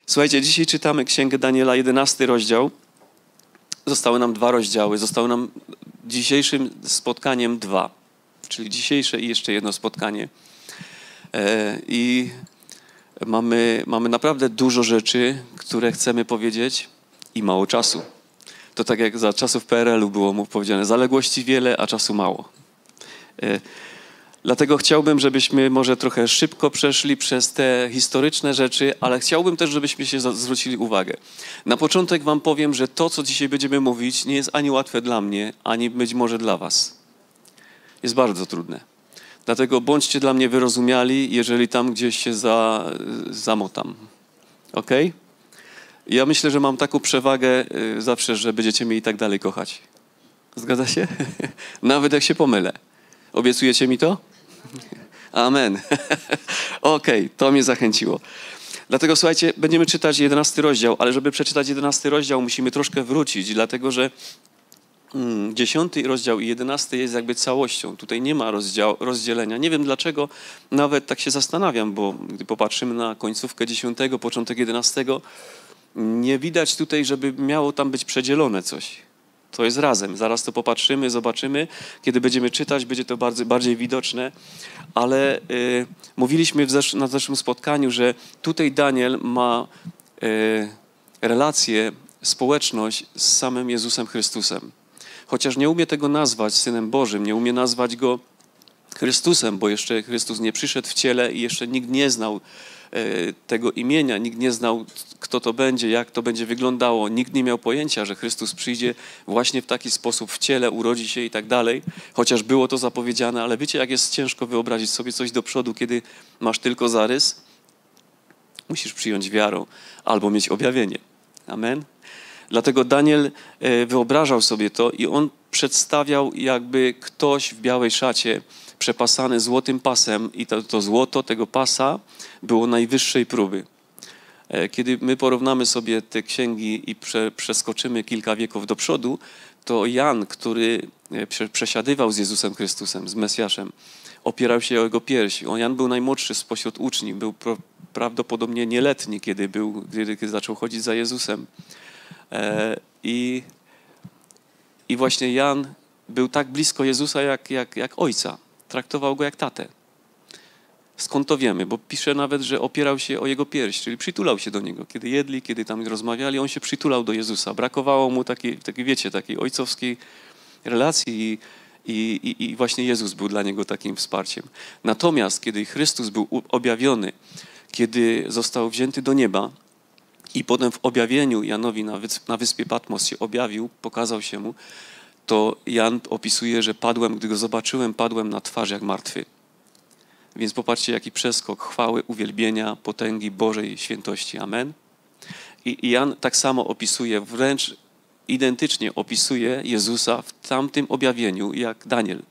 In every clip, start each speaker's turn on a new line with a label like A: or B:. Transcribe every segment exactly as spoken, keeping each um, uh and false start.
A: Słuchajcie, dzisiaj czytamy Księgę Daniela, jedenasty rozdział. Zostały nam dwa rozdziały. Zostało nam dzisiejszym spotkaniem dwa. Czyli dzisiejsze i jeszcze jedno spotkanie. E, I mamy, mamy naprawdę dużo rzeczy, które chcemy powiedzieć i mało czasu. To tak jak za czasów P R L-u było mu powiedziane, zaległości wiele, a czasu mało. E, Dlatego chciałbym, żebyśmy może trochę szybko przeszli przez te historyczne rzeczy, ale chciałbym też, żebyśmy się zwrócili uwagę. Na początek wam powiem, że to, co dzisiaj będziemy mówić, nie jest ani łatwe dla mnie, ani być może dla was. Jest bardzo trudne. Dlatego bądźcie dla mnie wyrozumiali, jeżeli tam gdzieś się za, zamotam. Ok? Ja myślę, że mam taką przewagę zawsze, że będziecie mnie i tak dalej kochać. Zgadza się? Nawet jak się pomylę. Obiecujecie mi to? Amen. Okej, okay, to mnie zachęciło. Dlatego słuchajcie, będziemy czytać jedenasty rozdział, ale żeby przeczytać jedenasty rozdział, musimy troszkę wrócić, dlatego że mm, dziesiąty rozdział i jedenasty jest jakby całością. Tutaj nie ma rozdział, rozdzielenia. Nie wiem dlaczego, nawet tak się zastanawiam, bo gdy popatrzymy na końcówkę dziesiątego, początek jedenastego, nie widać tutaj, żeby miało tam być przedzielone coś. To jest razem. Zaraz to popatrzymy, zobaczymy. Kiedy będziemy czytać, będzie to bardziej, bardziej widoczne. Ale y, mówiliśmy w zesz- na zeszłym spotkaniu, że tutaj Daniel ma y, relację, społeczność z samym Jezusem Chrystusem. Chociaż nie umie tego nazwać Synem Bożym, nie umie nazwać Go Chrystusem, bo jeszcze Chrystus nie przyszedł w ciele i jeszcze nikt nie znał tego imienia, nikt nie znał, kto to będzie, jak to będzie wyglądało. Nikt nie miał pojęcia, że Chrystus przyjdzie właśnie w taki sposób w ciele, urodzi się i tak dalej, chociaż było to zapowiedziane, ale wiecie, jak jest ciężko wyobrazić sobie coś do przodu, kiedy masz tylko zarys? Musisz przyjąć wiarą albo mieć objawienie. Amen? Dlatego Daniel wyobrażał sobie to i on przedstawiał, jakby ktoś w białej szacie przepasany złotym pasem i to, to złoto tego pasa było najwyższej próby. Kiedy my porównamy sobie te księgi i prze, przeskoczymy kilka wieków do przodu, to Jan, który prze, przesiadywał z Jezusem Chrystusem, z Mesjaszem, opierał się o jego piersi. On, Jan był najmłodszy spośród uczniów, był pro, prawdopodobnie nieletni, kiedy, był, kiedy, kiedy zaczął chodzić za Jezusem. E, i, I właśnie Jan był tak blisko Jezusa jak, jak, jak ojca. Traktował go jak tatę. Skąd to wiemy? Bo pisze nawet, że opierał się o jego pierś, czyli przytulał się do niego. Kiedy jedli, kiedy tam rozmawiali, on się przytulał do Jezusa. Brakowało mu takiej, takiej wiecie, takiej ojcowskiej relacji i, i, i właśnie Jezus był dla niego takim wsparciem. Natomiast kiedy Chrystus był objawiony, kiedy został wzięty do nieba i potem w objawieniu Janowi na, wysp, na wyspie Patmos się objawił, pokazał się mu, to Jan opisuje, że padłem, gdy go zobaczyłem, padłem na twarz jak martwy. Więc popatrzcie, jaki przeskok chwały, uwielbienia, potęgi Bożej świętości. Amen. I, I Jan tak samo opisuje, wręcz identycznie opisuje Jezusa w tamtym objawieniu, jak Daniel.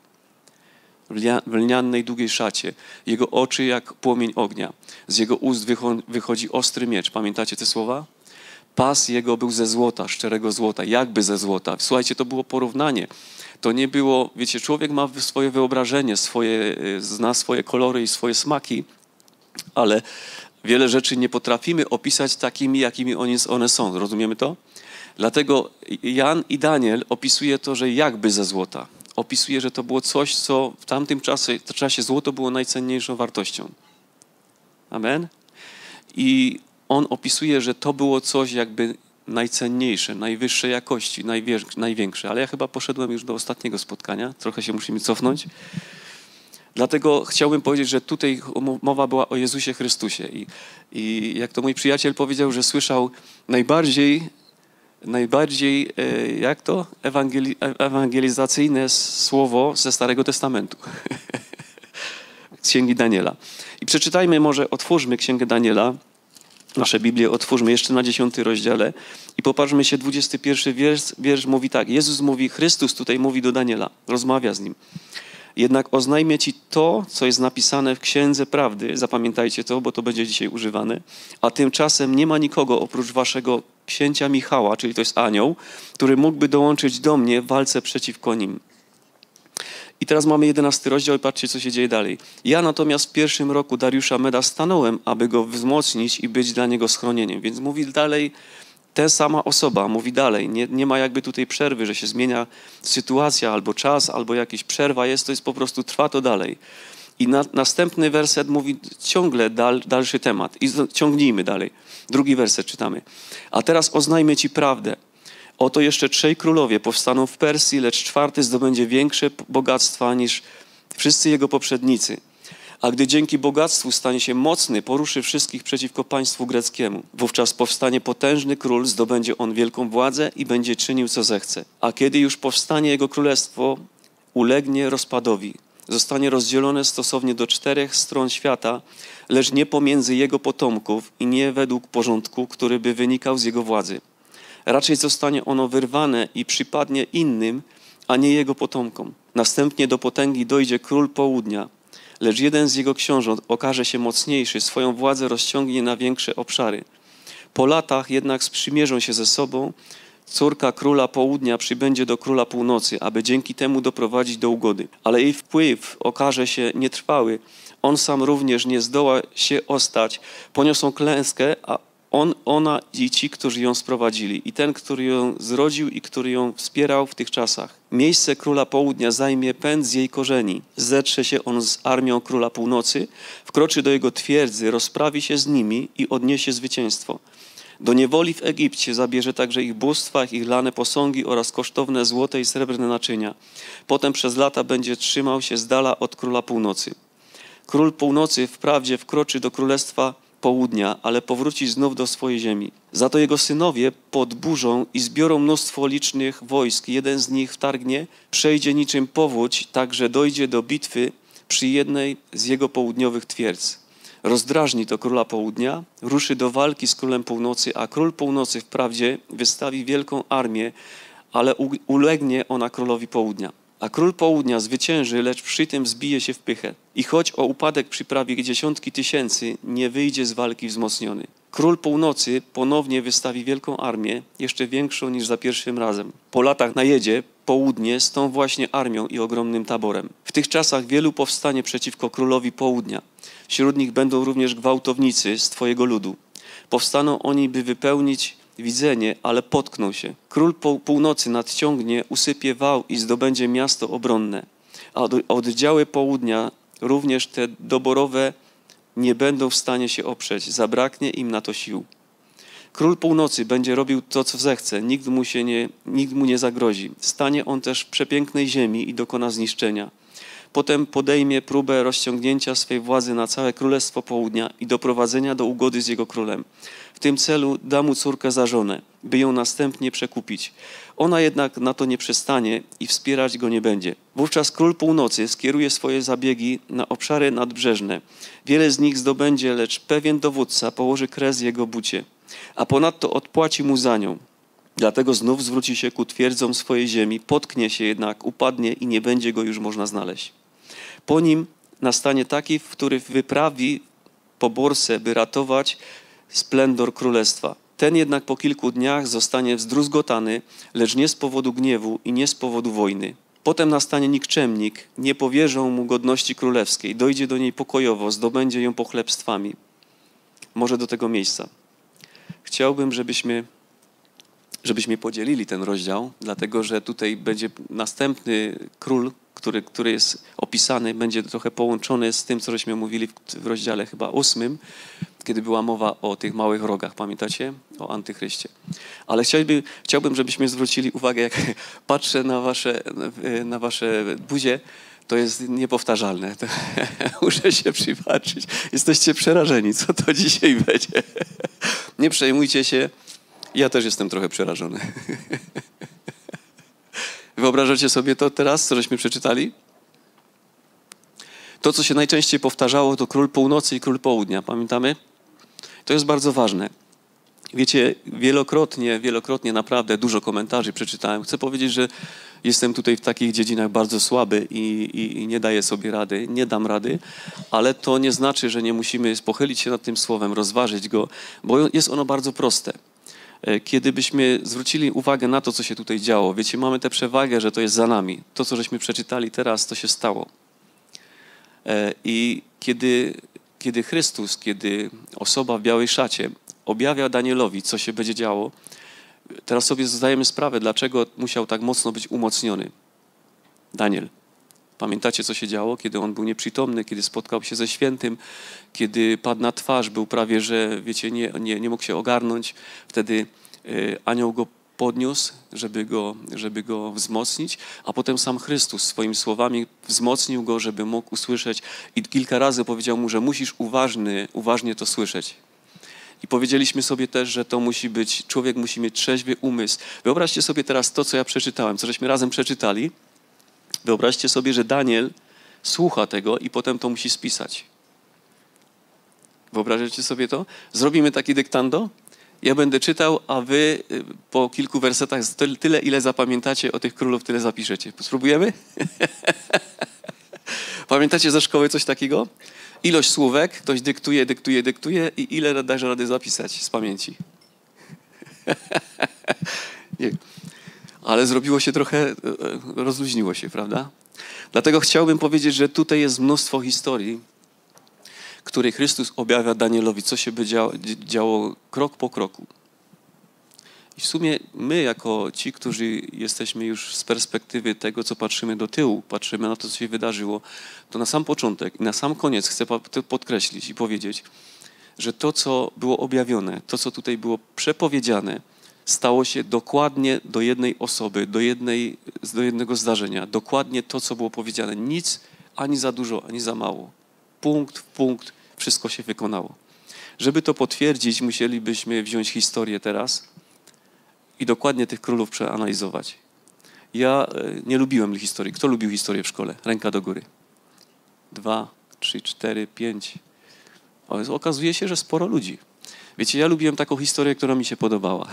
A: W lnianej, długiej szacie. Jego oczy jak płomień ognia. Z jego ust wychodzi ostry miecz. Pamiętacie te słowa? Pas jego był ze złota, szczerego złota, jakby ze złota. Słuchajcie, to było porównanie. To nie było, wiecie, człowiek ma swoje wyobrażenie, swoje, zna swoje kolory i swoje smaki, ale wiele rzeczy nie potrafimy opisać takimi, jakimi one są. Rozumiemy to? Dlatego Jan i Daniel opisuje to, że jakby ze złota. Opisuje, że to było coś, co w tamtym czasie, w czasie złoto było najcenniejszą wartością. Amen? I on opisuje, że to było coś jakby najcenniejsze, najwyższej jakości, największe. Ale ja chyba poszedłem już do ostatniego spotkania. Trochę się musimy cofnąć. Dlatego chciałbym powiedzieć, że tutaj mowa była o Jezusie Chrystusie. I, i jak to mój przyjaciel powiedział, że słyszał najbardziej, najbardziej jak to? Ewangeli, ewangelizacyjne słowo ze Starego Testamentu. Księgi Daniela. I przeczytajmy może, otwórzmy Księgę Daniela. Nasze Biblię otwórzmy jeszcze na dziesiątym rozdziale i popatrzmy się, dwudziesty pierwszy wiersz, wiersz mówi tak. Jezus mówi, Chrystus tutaj mówi do Daniela, rozmawia z nim. Jednak oznajmię ci to, co jest napisane w Księdze Prawdy. Zapamiętajcie to, bo to będzie dzisiaj używane. A tymczasem nie ma nikogo oprócz waszego księcia Michała, czyli to jest anioł, który mógłby dołączyć do mnie w walce przeciwko nim. I teraz mamy jedenasty rozdział i patrzcie, co się dzieje dalej. Ja natomiast w pierwszym roku Dariusza Meda stanąłem, aby go wzmocnić i być dla niego schronieniem. Więc mówi dalej, ta sama osoba mówi dalej. Nie, nie ma jakby tutaj przerwy, że się zmienia sytuacja albo czas, albo jakaś przerwa jest, to jest po prostu, trwa to dalej. I na, następny werset mówi ciągle dal, dalszy temat. I ciągnijmy dalej. Drugi werset czytamy. A teraz oznajmię ci prawdę. Oto jeszcze trzej królowie powstaną w Persji, lecz czwarty zdobędzie większe bogactwa niż wszyscy jego poprzednicy. A gdy dzięki bogactwu stanie się mocny, poruszy wszystkich przeciwko państwu greckiemu. Wówczas powstanie potężny król, zdobędzie on wielką władzę i będzie czynił, co zechce. A kiedy już powstanie jego królestwo, ulegnie rozpadowi. Zostanie rozdzielone stosownie do czterech stron świata, lecz nie pomiędzy jego potomków i nie według porządku, który by wynikał z jego władzy. Raczej zostanie ono wyrwane i przypadnie innym, a nie jego potomkom. Następnie do potęgi dojdzie król południa, lecz jeden z jego książąt okaże się mocniejszy, swoją władzę rozciągnie na większe obszary. Po latach jednak sprzymierzą się ze sobą, córka króla południa przybędzie do króla północy, aby dzięki temu doprowadzić do ugody. Ale jej wpływ okaże się nietrwały, on sam również nie zdoła się ostać, poniosą klęskę, a On, ona i ci, którzy ją sprowadzili, i ten, który ją zrodził i który ją wspierał w tych czasach. Miejsce króla południa zajmie pęd z jej korzeni. Zetrze się on z armią króla północy, wkroczy do jego twierdzy, rozprawi się z nimi i odniesie zwycięstwo. Do niewoli w Egipcie zabierze także ich bóstwa, ich lane posągi oraz kosztowne złote i srebrne naczynia. Potem przez lata będzie trzymał się z dala od króla północy. Król północy wprawdzie wkroczy do królestwa południa, ale powróci znów do swojej ziemi. Za to jego synowie podburzą i zbiorą mnóstwo licznych wojsk. Jeden z nich wtargnie, przejdzie niczym powódź, tak że dojdzie do bitwy przy jednej z jego południowych twierdz. Rozdrażni to króla południa, ruszy do walki z królem północy, a król północy wprawdzie wystawi wielką armię, ale ulegnie ona królowi południa. A król południa zwycięży, lecz przy tym zbije się w pychę. I choć o upadek przyprawi dziesiątki tysięcy, nie wyjdzie z walki wzmocniony. Król północy ponownie wystawi wielką armię, jeszcze większą niż za pierwszym razem. Po latach najedzie południe z tą właśnie armią i ogromnym taborem. W tych czasach wielu powstanie przeciwko królowi południa. Wśród nich będą również gwałtownicy z twojego ludu. Powstaną oni, by wypełnić widzenie, ale potkną się. Król północy nadciągnie, usypie wał i zdobędzie miasto obronne. A oddziały południa, również te doborowe, nie będą w stanie się oprzeć. Zabraknie im na to sił. Król północy będzie robił to, co zechce. Nikt mu, się nie, nikt mu nie zagrozi. Stanie on też w przepięknej ziemi i dokona zniszczenia. Potem podejmie próbę rozciągnięcia swej władzy na całe Królestwo Południa i doprowadzenia do ugody z jego królem. W tym celu da mu córkę za żonę, by ją następnie przekupić. Ona jednak na to nie przystanie i wspierać go nie będzie. Wówczas król północy skieruje swoje zabiegi na obszary nadbrzeżne. Wiele z nich zdobędzie, lecz pewien dowódca położy kres jego bucie, a ponadto odpłaci mu za nią. Dlatego znów zwróci się ku twierdzom swojej ziemi, potknie się jednak, upadnie i nie będzie go już można znaleźć. Po nim nastanie taki, w który wyprawi poborsę, by ratować splendor królestwa. Ten jednak po kilku dniach zostanie wzdruzgotany, lecz nie z powodu gniewu i nie z powodu wojny. Potem nastanie nikczemnik, nie powierzą mu godności królewskiej, dojdzie do niej pokojowo, zdobędzie ją pochlebstwami. Może do tego miejsca. Chciałbym, żebyśmy żebyśmy podzielili ten rozdział, dlatego że tutaj będzie następny król, który, który jest opisany, będzie trochę połączony z tym, co żeśmy mówili w, w rozdziale chyba ósmym, kiedy była mowa o tych małych rogach, pamiętacie? O antychryście. Ale chciałbym, chciałbym żebyśmy zwrócili uwagę, jak patrzę na wasze, na wasze buzie, to jest niepowtarzalne. To muszę się przypatrzyć. Jesteście przerażeni, co to dzisiaj będzie. Nie przejmujcie się. Ja też jestem trochę przerażony. Wyobrażacie sobie to teraz, co żeśmy przeczytali? To, co się najczęściej powtarzało, to król północy i król południa. Pamiętamy? To jest bardzo ważne. Wiecie, wielokrotnie, wielokrotnie naprawdę dużo komentarzy przeczytałem. Chcę powiedzieć, że jestem tutaj w takich dziedzinach bardzo słaby i, i, i nie daję sobie rady, nie dam rady, ale to nie znaczy, że nie musimy pochylić się nad tym słowem, rozważyć go, bo jest ono bardzo proste. kiedy byśmy zwrócili uwagę na to, co się tutaj działo. Wiecie, mamy tę przewagę, że to jest za nami. To, co żeśmy przeczytali teraz, to się stało. I kiedy, kiedy Chrystus, kiedy osoba w białej szacie objawia Danielowi, co się będzie działo, teraz sobie zdajemy sprawę, dlaczego musiał tak mocno być umocniony Daniel. Pamiętacie, co się działo, kiedy on był nieprzytomny, kiedy spotkał się ze świętym, kiedy padł na twarz, był prawie, że wiecie, nie, nie, nie mógł się ogarnąć. Wtedy y, anioł go podniósł, żeby go, żeby go wzmocnić, a potem sam Chrystus swoimi słowami wzmocnił go, żeby mógł usłyszeć i kilka razy powiedział mu, że musisz uważny, uważnie to słyszeć. I powiedzieliśmy sobie też, że to musi być, człowiek musi mieć trzeźwy umysł. Wyobraźcie sobie teraz to, co ja przeczytałem, co żeśmy razem przeczytali. Wyobraźcie sobie, że Daniel słucha tego i potem to musi spisać. Wyobrażacie sobie to? Zrobimy taki dyktando? Ja będę czytał, a wy po kilku wersetach tyle, ile zapamiętacie o tych królów, tyle zapiszecie. Spróbujemy? Pamiętacie ze szkoły coś takiego? Ilość słówek, ktoś dyktuje, dyktuje, dyktuje i ile dasz rady zapisać z pamięci? Nie. Ale zrobiło się trochę, rozluźniło się, prawda? Dlatego chciałbym powiedzieć, że tutaj jest mnóstwo historii, które Chrystus objawia Danielowi, co się by działo, działo krok po kroku. I w sumie my, jako ci, którzy jesteśmy już z perspektywy tego, co patrzymy do tyłu, patrzymy na to, co się wydarzyło, to na sam początek i na sam koniec chcę podkreślić i powiedzieć, że to, co było objawione, to, co tutaj było przepowiedziane, stało się dokładnie do jednej osoby, do, jednej, do jednego zdarzenia. Dokładnie to, co było powiedziane. Nic ani za dużo, ani za mało. Punkt w punkt wszystko się wykonało. Żeby to potwierdzić, musielibyśmy wziąć historię teraz i dokładnie tych królów przeanalizować. Ja nie lubiłem historii. Kto lubił historię w szkole? Ręka do góry. Dwa, trzy, cztery, pięć. Ale okazuje się, że sporo ludzi. Wiecie, ja lubiłem taką historię, która mi się podobała.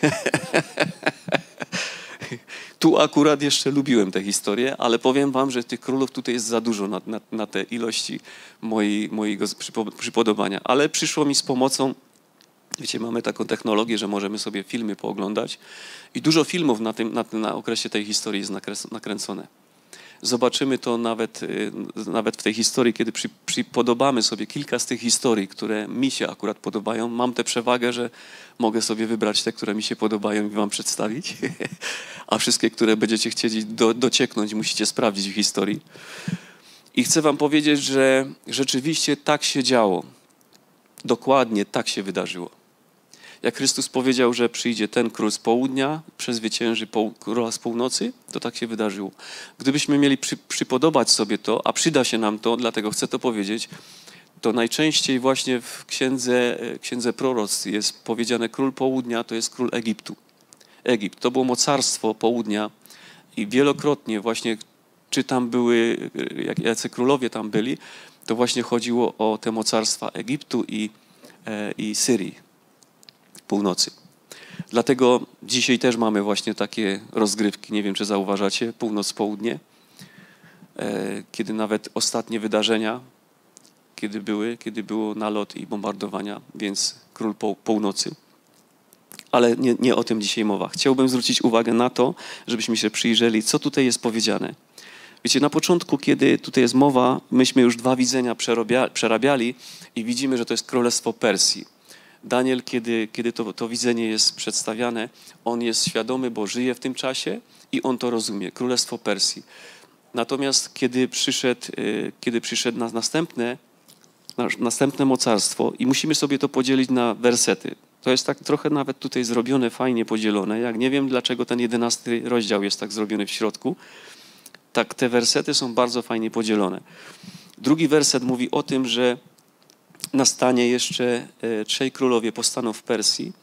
A: Tu akurat jeszcze lubiłem tę historię, ale powiem wam, że tych królów tutaj jest za dużo na, na, na te ilości mojej, mojego przypodobania. Ale przyszło mi z pomocą, wiecie, mamy taką technologię, że możemy sobie filmy pooglądać i dużo filmów na, tym, na, tym, na okresie tej historii jest nakręcone. Zobaczymy to nawet, nawet w tej historii, kiedy przy, przypodobamy sobie kilka z tych historii, które mi się akurat podobają. Mam tę przewagę, że mogę sobie wybrać te, które mi się podobają i wam przedstawić, a wszystkie, które będziecie chcieli do, docieknąć, musicie sprawdzić w historii. I chcę wam powiedzieć, że rzeczywiście tak się działo. Dokładnie tak się wydarzyło. Jak Chrystus powiedział, że przyjdzie ten król z południa, przezwycięży króla z północy, to tak się wydarzyło. Gdybyśmy mieli przy, przypodobać sobie to, a przyda się nam to, dlatego chcę to powiedzieć, to najczęściej właśnie w księdze, księdze proroctw jest powiedziane król południa, to jest król Egiptu. Egipt to było mocarstwo południa i wielokrotnie właśnie, czy tam były, jak, jacy królowie tam byli, to właśnie chodziło o te mocarstwa Egiptu i, e, i Syrii. Północy. Dlatego dzisiaj też mamy właśnie takie rozgrywki, nie wiem, czy zauważacie, północ-południe, kiedy nawet ostatnie wydarzenia, kiedy były, kiedy było nalot i bombardowania, więc król północy. Ale nie, nie o tym dzisiaj mowa. Chciałbym zwrócić uwagę na to, żebyśmy się przyjrzeli, co tutaj jest powiedziane. Wiecie, na początku, kiedy tutaj jest mowa, myśmy już dwa widzenia przerabiali i widzimy, że to jest królestwo Persji. Daniel, kiedy, kiedy to, to widzenie jest przedstawiane, on jest świadomy, bo żyje w tym czasie i on to rozumie. Królestwo Persji. Natomiast kiedy przyszedł, kiedy przyszedł na następne, na następne mocarstwo i musimy sobie to podzielić na wersety. To jest tak trochę nawet tutaj zrobione, fajnie podzielone. Jak nie wiem, dlaczego ten jedenasty rozdział jest tak zrobiony w środku, tak te wersety są bardzo fajnie podzielone. Drugi werset mówi o tym, że nastanie jeszcze trzej królowie powstaną w Persji.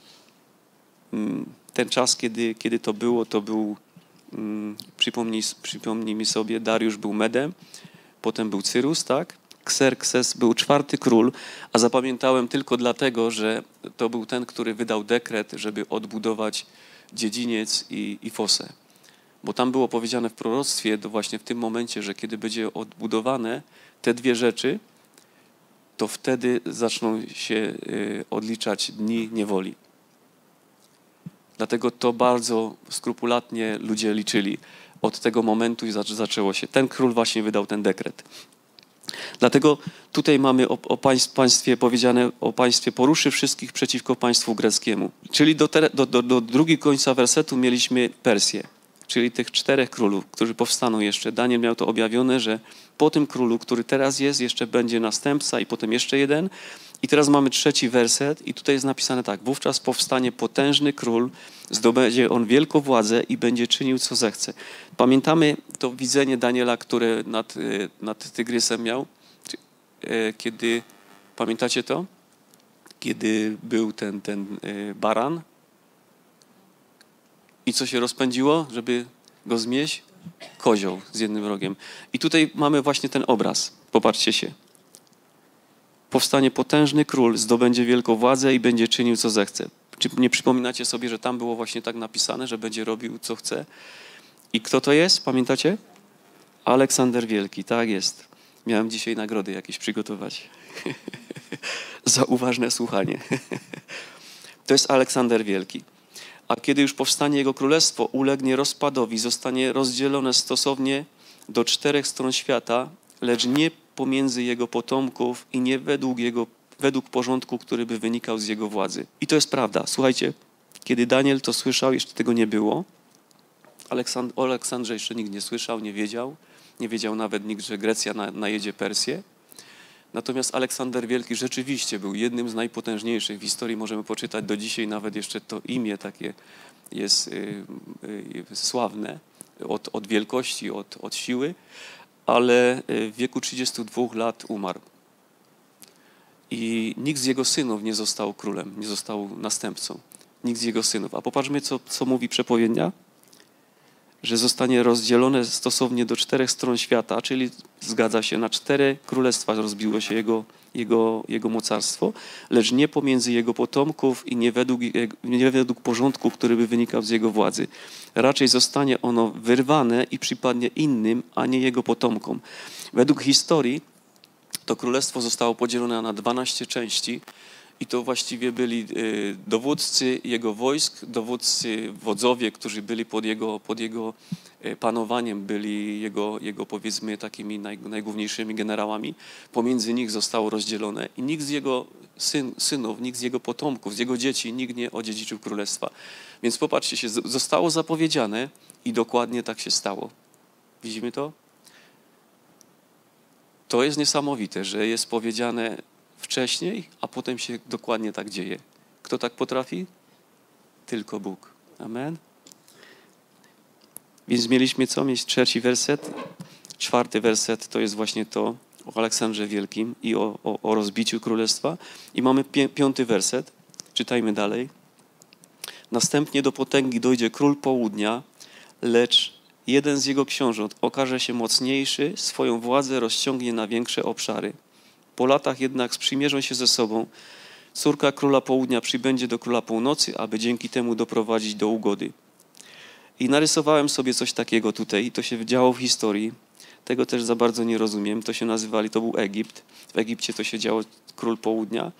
A: Ten czas, kiedy, kiedy to było, to był, przypomnij, przypomnijmy sobie, Dariusz był Medem, potem był Cyrus, tak? Kserkses był czwarty król, a zapamiętałem tylko dlatego, że to był ten, który wydał dekret, żeby odbudować dziedziniec i, i fosę. Bo tam było powiedziane w proroctwie, to właśnie w tym momencie, że kiedy będzie odbudowane te dwie rzeczy, to wtedy zaczną się odliczać dni niewoli. Dlatego to bardzo skrupulatnie ludzie liczyli. Od tego momentu i zaczęło się. Ten król właśnie wydał ten dekret. Dlatego tutaj mamy o, o państwie powiedziane, o państwie poruszy wszystkich przeciwko państwu greckiemu. Czyli do, te, do, do, do drugiego końca wersetu mieliśmy Persję, czyli tych czterech królów, którzy powstaną jeszcze. Daniel miał to objawione, że po tym królu, który teraz jest, jeszcze będzie następca i potem jeszcze jeden. I teraz mamy trzeci werset i tutaj jest napisane tak. Wówczas powstanie potężny król, zdobędzie on wielką władzę i będzie czynił, co zechce. Pamiętamy to widzenie Daniela, które nad, nad Tygrysem miał? Kiedy, pamiętacie to? Kiedy był ten, ten baran i co się rozpędziło, żeby go zmieść? Kozioł z jednym rogiem. I tutaj mamy właśnie ten obraz. Popatrzcie się. Powstanie potężny król, zdobędzie wielką władzę i będzie czynił, co zechce. Czy nie przypominacie sobie, że tam było właśnie tak napisane, że będzie robił, co chce? I kto to jest? Pamiętacie? Aleksander Wielki, tak jest. Miałem dzisiaj nagrody jakieś przygotować. Za uważne słuchanie. To jest Aleksander Wielki. A kiedy już powstanie jego królestwo, ulegnie rozpadowi, zostanie rozdzielone stosownie do czterech stron świata, lecz nie pomiędzy jego potomków i nie według, jego, według porządku, który by wynikał z jego władzy. I to jest prawda. Słuchajcie, kiedy Daniel to słyszał, jeszcze tego nie było. Aleksand- o Aleksandrze jeszcze nikt nie słyszał, nie wiedział. Nie wiedział nawet nikt, że Grecja na, najedzie Persję. Natomiast Aleksander Wielki rzeczywiście był jednym z najpotężniejszych. W historii możemy poczytać do dzisiaj, nawet jeszcze to imię takie jest y, y, sławne od, od wielkości, od, od siły, ale w wieku trzydziestu dwóch lat umarł. I nikt z jego synów nie został królem, nie został następcą. Nikt z jego synów. A popatrzmy, co, co mówi przepowiednia. Że zostanie rozdzielone stosownie do czterech stron świata, czyli zgadza się, na cztery królestwa rozbiło się jego, jego, jego mocarstwo, lecz nie pomiędzy jego potomków i nie według, nie według porządku, który by wynikał z jego władzy. Raczej zostanie ono wyrwane i przypadnie innym, a nie jego potomkom. Według historii to królestwo zostało podzielone na dwanaście części, i to właściwie byli dowódcy jego wojsk, dowódcy, wodzowie, którzy byli pod jego, pod jego panowaniem, byli jego, jego powiedzmy takimi naj, najgłówniejszymi generałami. Pomiędzy nich zostało rozdzielone i nikt z jego syn, synów, nikt z jego potomków, z jego dzieci, nikt nie odziedziczył królestwa. Więc popatrzcie się, zostało zapowiedziane i dokładnie tak się stało. Widzimy to? To jest niesamowite, że jest powiedziane wcześniej, a potem się dokładnie tak dzieje. Kto tak potrafi? Tylko Bóg. Amen. Więc mieliśmy co? Mieć trzeci werset. Czwarty werset to jest właśnie to o Aleksandrze Wielkim i o, o, o rozbiciu królestwa. I mamy pi- piąty werset. Czytajmy dalej. Następnie do potęgi dojdzie król południa, lecz jeden z jego książąt okaże się mocniejszy, swoją władzę rozciągnie na większe obszary. Po latach jednak sprzymierzą się ze sobą. Córka króla południa przybędzie do króla północy, aby dzięki temu doprowadzić do ugody. I narysowałem sobie coś takiego tutaj. I to się działo w historii. Tego też za bardzo nie rozumiem. To się nazywali, to był Egipt. W Egipcie to się działo król południa.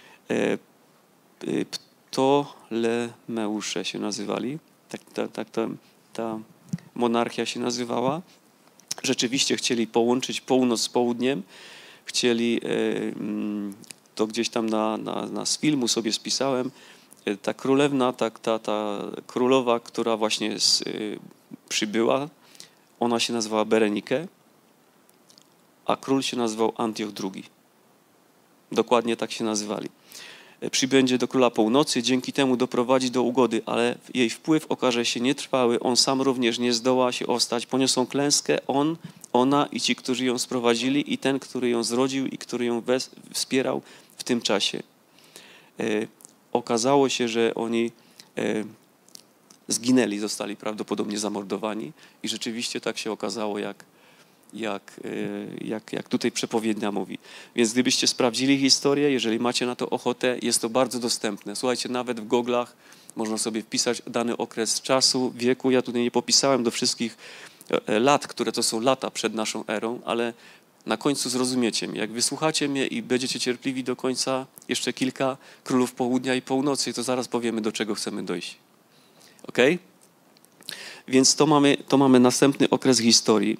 A: Ptolemeusze się nazywali. Tak, tak, tak ta, ta monarchia się nazywała. Rzeczywiście chcieli połączyć północ z południem. Chcieli, to gdzieś tam na, na, na z filmu sobie spisałem, ta królewna, ta, ta, ta królowa, która właśnie z, przybyła, ona się nazywała Berenike, a król się nazywał Antioch drugi. Dokładnie tak się nazywali. Przybędzie do króla północy, dzięki temu doprowadzi do ugody, ale jej wpływ okaże się nietrwały, on sam również nie zdoła się ostać, poniosą klęskę, on, ona i ci, którzy ją sprowadzili i ten, który ją zrodził i który ją wes- wspierał w tym czasie. E, okazało się, że oni e, zginęli, zostali prawdopodobnie zamordowani i rzeczywiście tak się okazało, jak Jak, jak, jak tutaj przepowiednia mówi. Więc gdybyście sprawdzili historię, jeżeli macie na to ochotę, jest to bardzo dostępne. Słuchajcie, nawet w goglach można sobie wpisać dany okres czasu, wieku. Ja tutaj nie popisałem do wszystkich lat, które to są lata przed naszą erą, ale na końcu zrozumiecie mnie. Jak wysłuchacie mnie i będziecie cierpliwi do końca, jeszcze kilka królów południa i północy, to zaraz powiemy, do czego chcemy dojść. Ok? Więc to mamy, to mamy następny okres historii.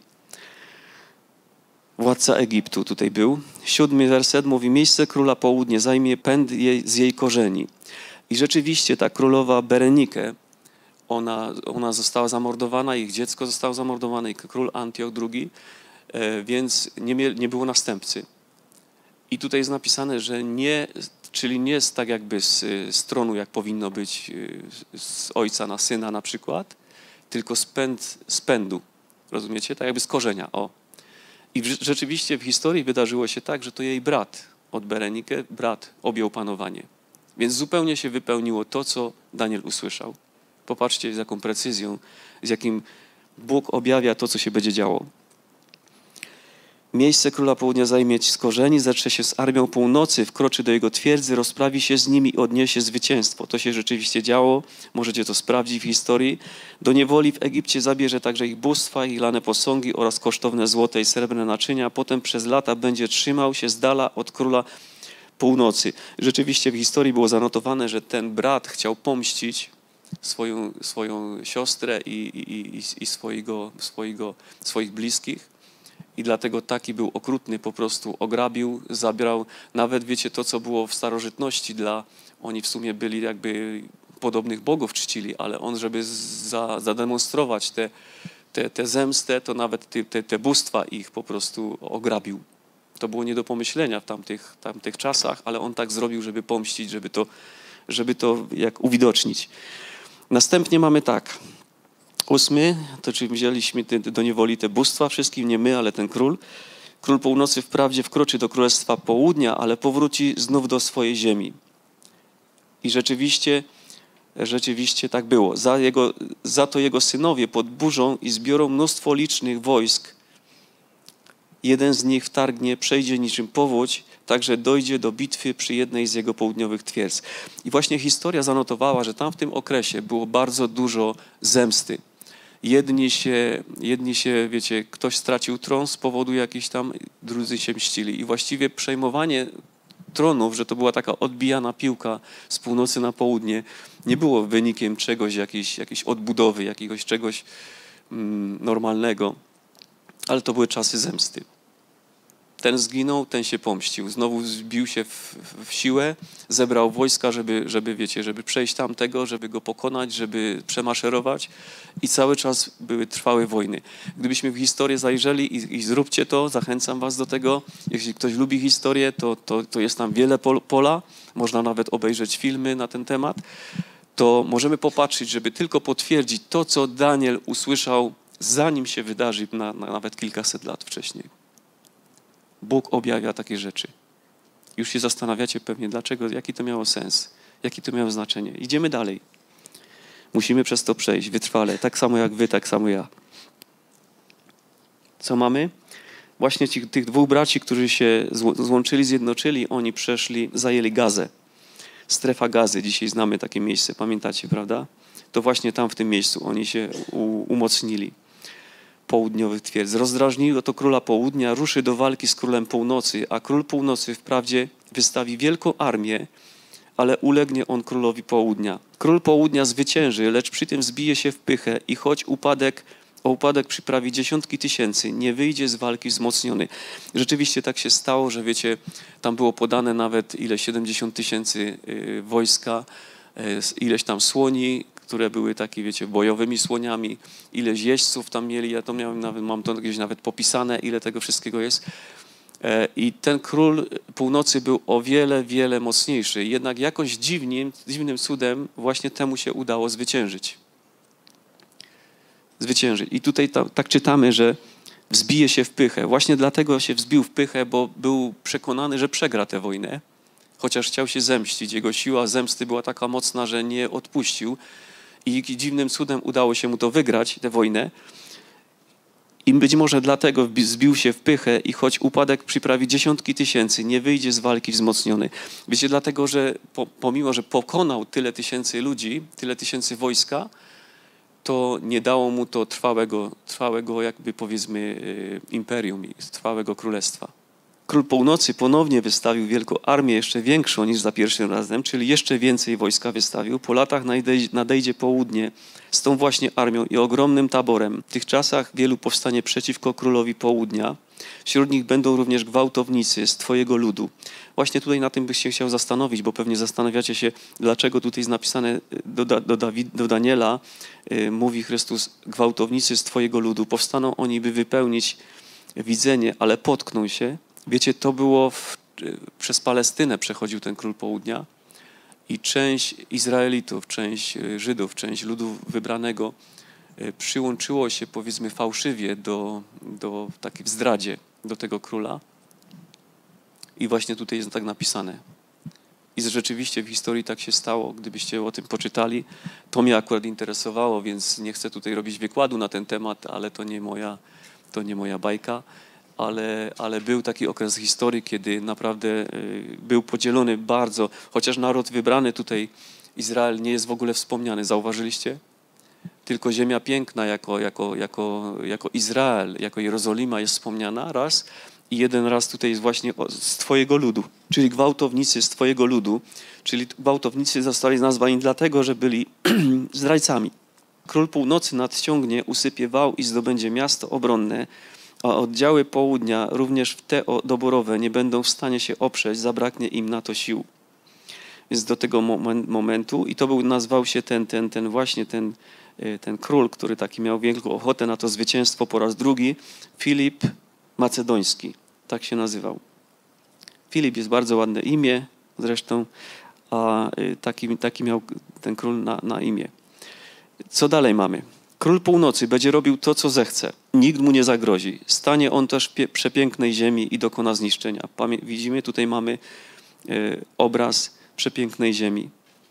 A: Władca Egiptu tutaj był. Siódmy werset mówi, miejsce króla południe zajmie pęd jej, z jej korzeni. I rzeczywiście ta królowa Berenike, ona, ona została zamordowana, ich dziecko zostało zamordowane, i król Antioch drugi, więc nie, mie, nie było następcy. I tutaj jest napisane, że nie, czyli nie jest tak jakby z, z tronu, jak powinno być z ojca na syna na przykład, tylko z, pęd, z pędu, rozumiecie? Tak jakby z korzenia, o. I w, rzeczywiście w historii wydarzyło się tak, że to jej brat od Berenikę, brat objął panowanie. Więc zupełnie się wypełniło to, co Daniel usłyszał. Popatrzcie, z jaką precyzją, z jakim Bóg objawia to, co się będzie działo. Miejsce króla południa zajmie z korzeni, zetrze się z armią północy, wkroczy do jego twierdzy, rozprawi się z nimi i odniesie zwycięstwo. To się rzeczywiście działo, możecie to sprawdzić w historii. Do niewoli w Egipcie zabierze także ich bóstwa, ich lane posągi oraz kosztowne złote i srebrne naczynia. Potem przez lata będzie trzymał się z dala od króla północy. Rzeczywiście w historii było zanotowane, że ten brat chciał pomścić swoją, swoją siostrę i, i, i, i swojego, swojego, swoich bliskich. I dlatego taki był okrutny, po prostu ograbił, zabrał, nawet wiecie, to co było w starożytności dla, oni w sumie byli jakby podobnych bogów czcili, ale on, żeby za, zademonstrować tę te, te, te zemstę, to nawet te, te, te bóstwa ich po prostu ograbił. To było nie do pomyślenia w tamtych, tamtych czasach, ale on tak zrobił, żeby pomścić, żeby to, żeby to jak uwidocznić. Następnie mamy tak. Ósmy, to czyli wzięliśmy te, do niewoli te bóstwa, wszystkim nie my, ale ten król. Król północy wprawdzie wkroczy do królestwa południa, ale powróci znów do swojej ziemi. I rzeczywiście, rzeczywiście tak było. Za, jego, za to jego synowie podburzą i zbiorą mnóstwo licznych wojsk. Jeden z nich wtargnie, przejdzie niczym powódź, także dojdzie do bitwy przy jednej z jego południowych twierdz. I właśnie historia zanotowała, że tam w tym okresie było bardzo dużo zemsty. Jedni się, jedni się, wiecie, ktoś stracił tron z powodu jakichś tam, drudzy się mścili. I właściwie przejmowanie tronów, że to była taka odbijana piłka z północy na południe, nie było wynikiem czegoś, jakiejś, jakiejś odbudowy, jakiegoś czegoś mm, normalnego, ale to były czasy zemsty. Ten zginął, ten się pomścił. Znowu zbił się w, w siłę, zebrał wojska, żeby, żeby, wiecie, żeby przejść tamtego, żeby go pokonać, żeby przemaszerować i cały czas były trwałe wojny. Gdybyśmy w historię zajrzeli i, i zróbcie to, zachęcam was do tego. Jeśli ktoś lubi historię, to, to, to jest tam wiele pol, pola, można nawet obejrzeć filmy na ten temat, to możemy popatrzeć, żeby tylko potwierdzić to, co Daniel usłyszał, zanim się wydarzy na, na nawet kilkaset lat wcześniej. Bóg objawia takie rzeczy. Już się zastanawiacie pewnie, dlaczego, jaki to miało sens, jaki to miało znaczenie. Idziemy dalej. Musimy przez to przejść wytrwale, tak samo jak wy, tak samo ja. Co mamy? Właśnie ci, tych dwóch braci, którzy się złączyli, zjednoczyli, oni przeszli, zajęli Gazę. Strefa Gazy, dzisiaj znamy takie miejsce, pamiętacie, prawda? To właśnie tam w tym miejscu oni się u, umocnili. Południowych twierdz. Rozdrażniło to króla południa, ruszy do walki z królem północy, a król północy wprawdzie wystawi wielką armię, ale ulegnie on królowi południa. Król południa zwycięży, lecz przy tym zbije się w pychę i choć upadek, o upadek przyprawi dziesiątki tysięcy, nie wyjdzie z walki wzmocniony. Rzeczywiście tak się stało, że wiecie, tam było podane nawet ile siedemdziesiąt tysięcy wojska, ileś tam słoni, które były takie, wiecie, bojowymi słoniami, ileś jeźdźców tam mieli, ja to miałem nawet, mam to gdzieś nawet popisane, ile tego wszystkiego jest. I ten król północy był o wiele, wiele mocniejszy. Jednak jakoś dziwnym, dziwnym cudem właśnie temu się udało zwyciężyć. Zwyciężyć. I tutaj ta, tak czytamy, że wzbije się w pychę. Właśnie dlatego się wzbił w pychę, bo był przekonany, że przegra tę wojnę. Chociaż chciał się zemścić. Jego siła zemsty była taka mocna, że nie odpuścił. I dziwnym cudem udało się mu to wygrać, tę wojnę. I być może dlatego zbił się w pychę i choć upadek przyprawi dziesiątki tysięcy, nie wyjdzie z walki wzmocniony. Wiecie, dlatego, że po, pomimo, że pokonał tyle tysięcy ludzi, tyle tysięcy wojska, to nie dało mu to trwałego, trwałego jakby powiedzmy imperium, trwałego królestwa. król północy ponownie wystawił wielką armię, jeszcze większą niż za pierwszym razem, czyli jeszcze więcej wojska wystawił. Po latach nadejdzie, nadejdzie południe z tą właśnie armią i ogromnym taborem. W tych czasach wielu powstanie przeciwko królowi południa. Wśród nich będą również gwałtownicy z twojego ludu. Właśnie tutaj na tym byś się chciał zastanowić, bo pewnie zastanawiacie się, dlaczego tutaj jest napisane do, do, Dawid, do Daniela, yy, mówi Chrystus, gwałtownicy z twojego ludu. Powstaną oni, by wypełnić widzenie, ale potkną się. Wiecie, to było w, przez Palestynę przechodził ten król południa i część Izraelitów, część Żydów, część ludu wybranego przyłączyło się, powiedzmy, fałszywie do, do takiej zdradzie do tego króla. I właśnie tutaj jest tak napisane. I rzeczywiście w historii tak się stało. Gdybyście o tym poczytali, to mnie akurat interesowało, więc nie chcę tutaj robić wykładu na ten temat, ale to nie moja, to nie moja bajka. Ale, ale był taki okres historii, kiedy naprawdę y, był podzielony bardzo, chociaż naród wybrany tutaj, Izrael, nie jest w ogóle wspomniany. Zauważyliście? Tylko ziemia piękna jako, jako, jako, jako Izrael, jako Jerozolima jest wspomniana raz i jeden raz tutaj jest właśnie z twojego ludu, czyli gwałtownicy z twojego ludu, czyli gwałtownicy zostali nazwani dlatego, że byli zdrajcami. Król północy nadciągnie, usypie wał i zdobędzie miasto obronne, a oddziały południa, również te doborowe, nie będą w stanie się oprzeć, zabraknie im na to sił. Więc do tego momentu, i to był, nazwał się ten, ten, ten właśnie ten, ten król, który taki miał wielką ochotę na to zwycięstwo po raz drugi, Filip Macedoński, tak się nazywał. Filip jest bardzo ładne imię, zresztą, a taki, taki miał ten król na, na imię. Co dalej mamy? Król północy będzie robił to, co zechce. Nikt mu nie zagrozi. Stanie on też w przepięknej ziemi i dokona zniszczenia. Pamię- widzimy, tutaj mamy y, obraz przepięknej ziemi,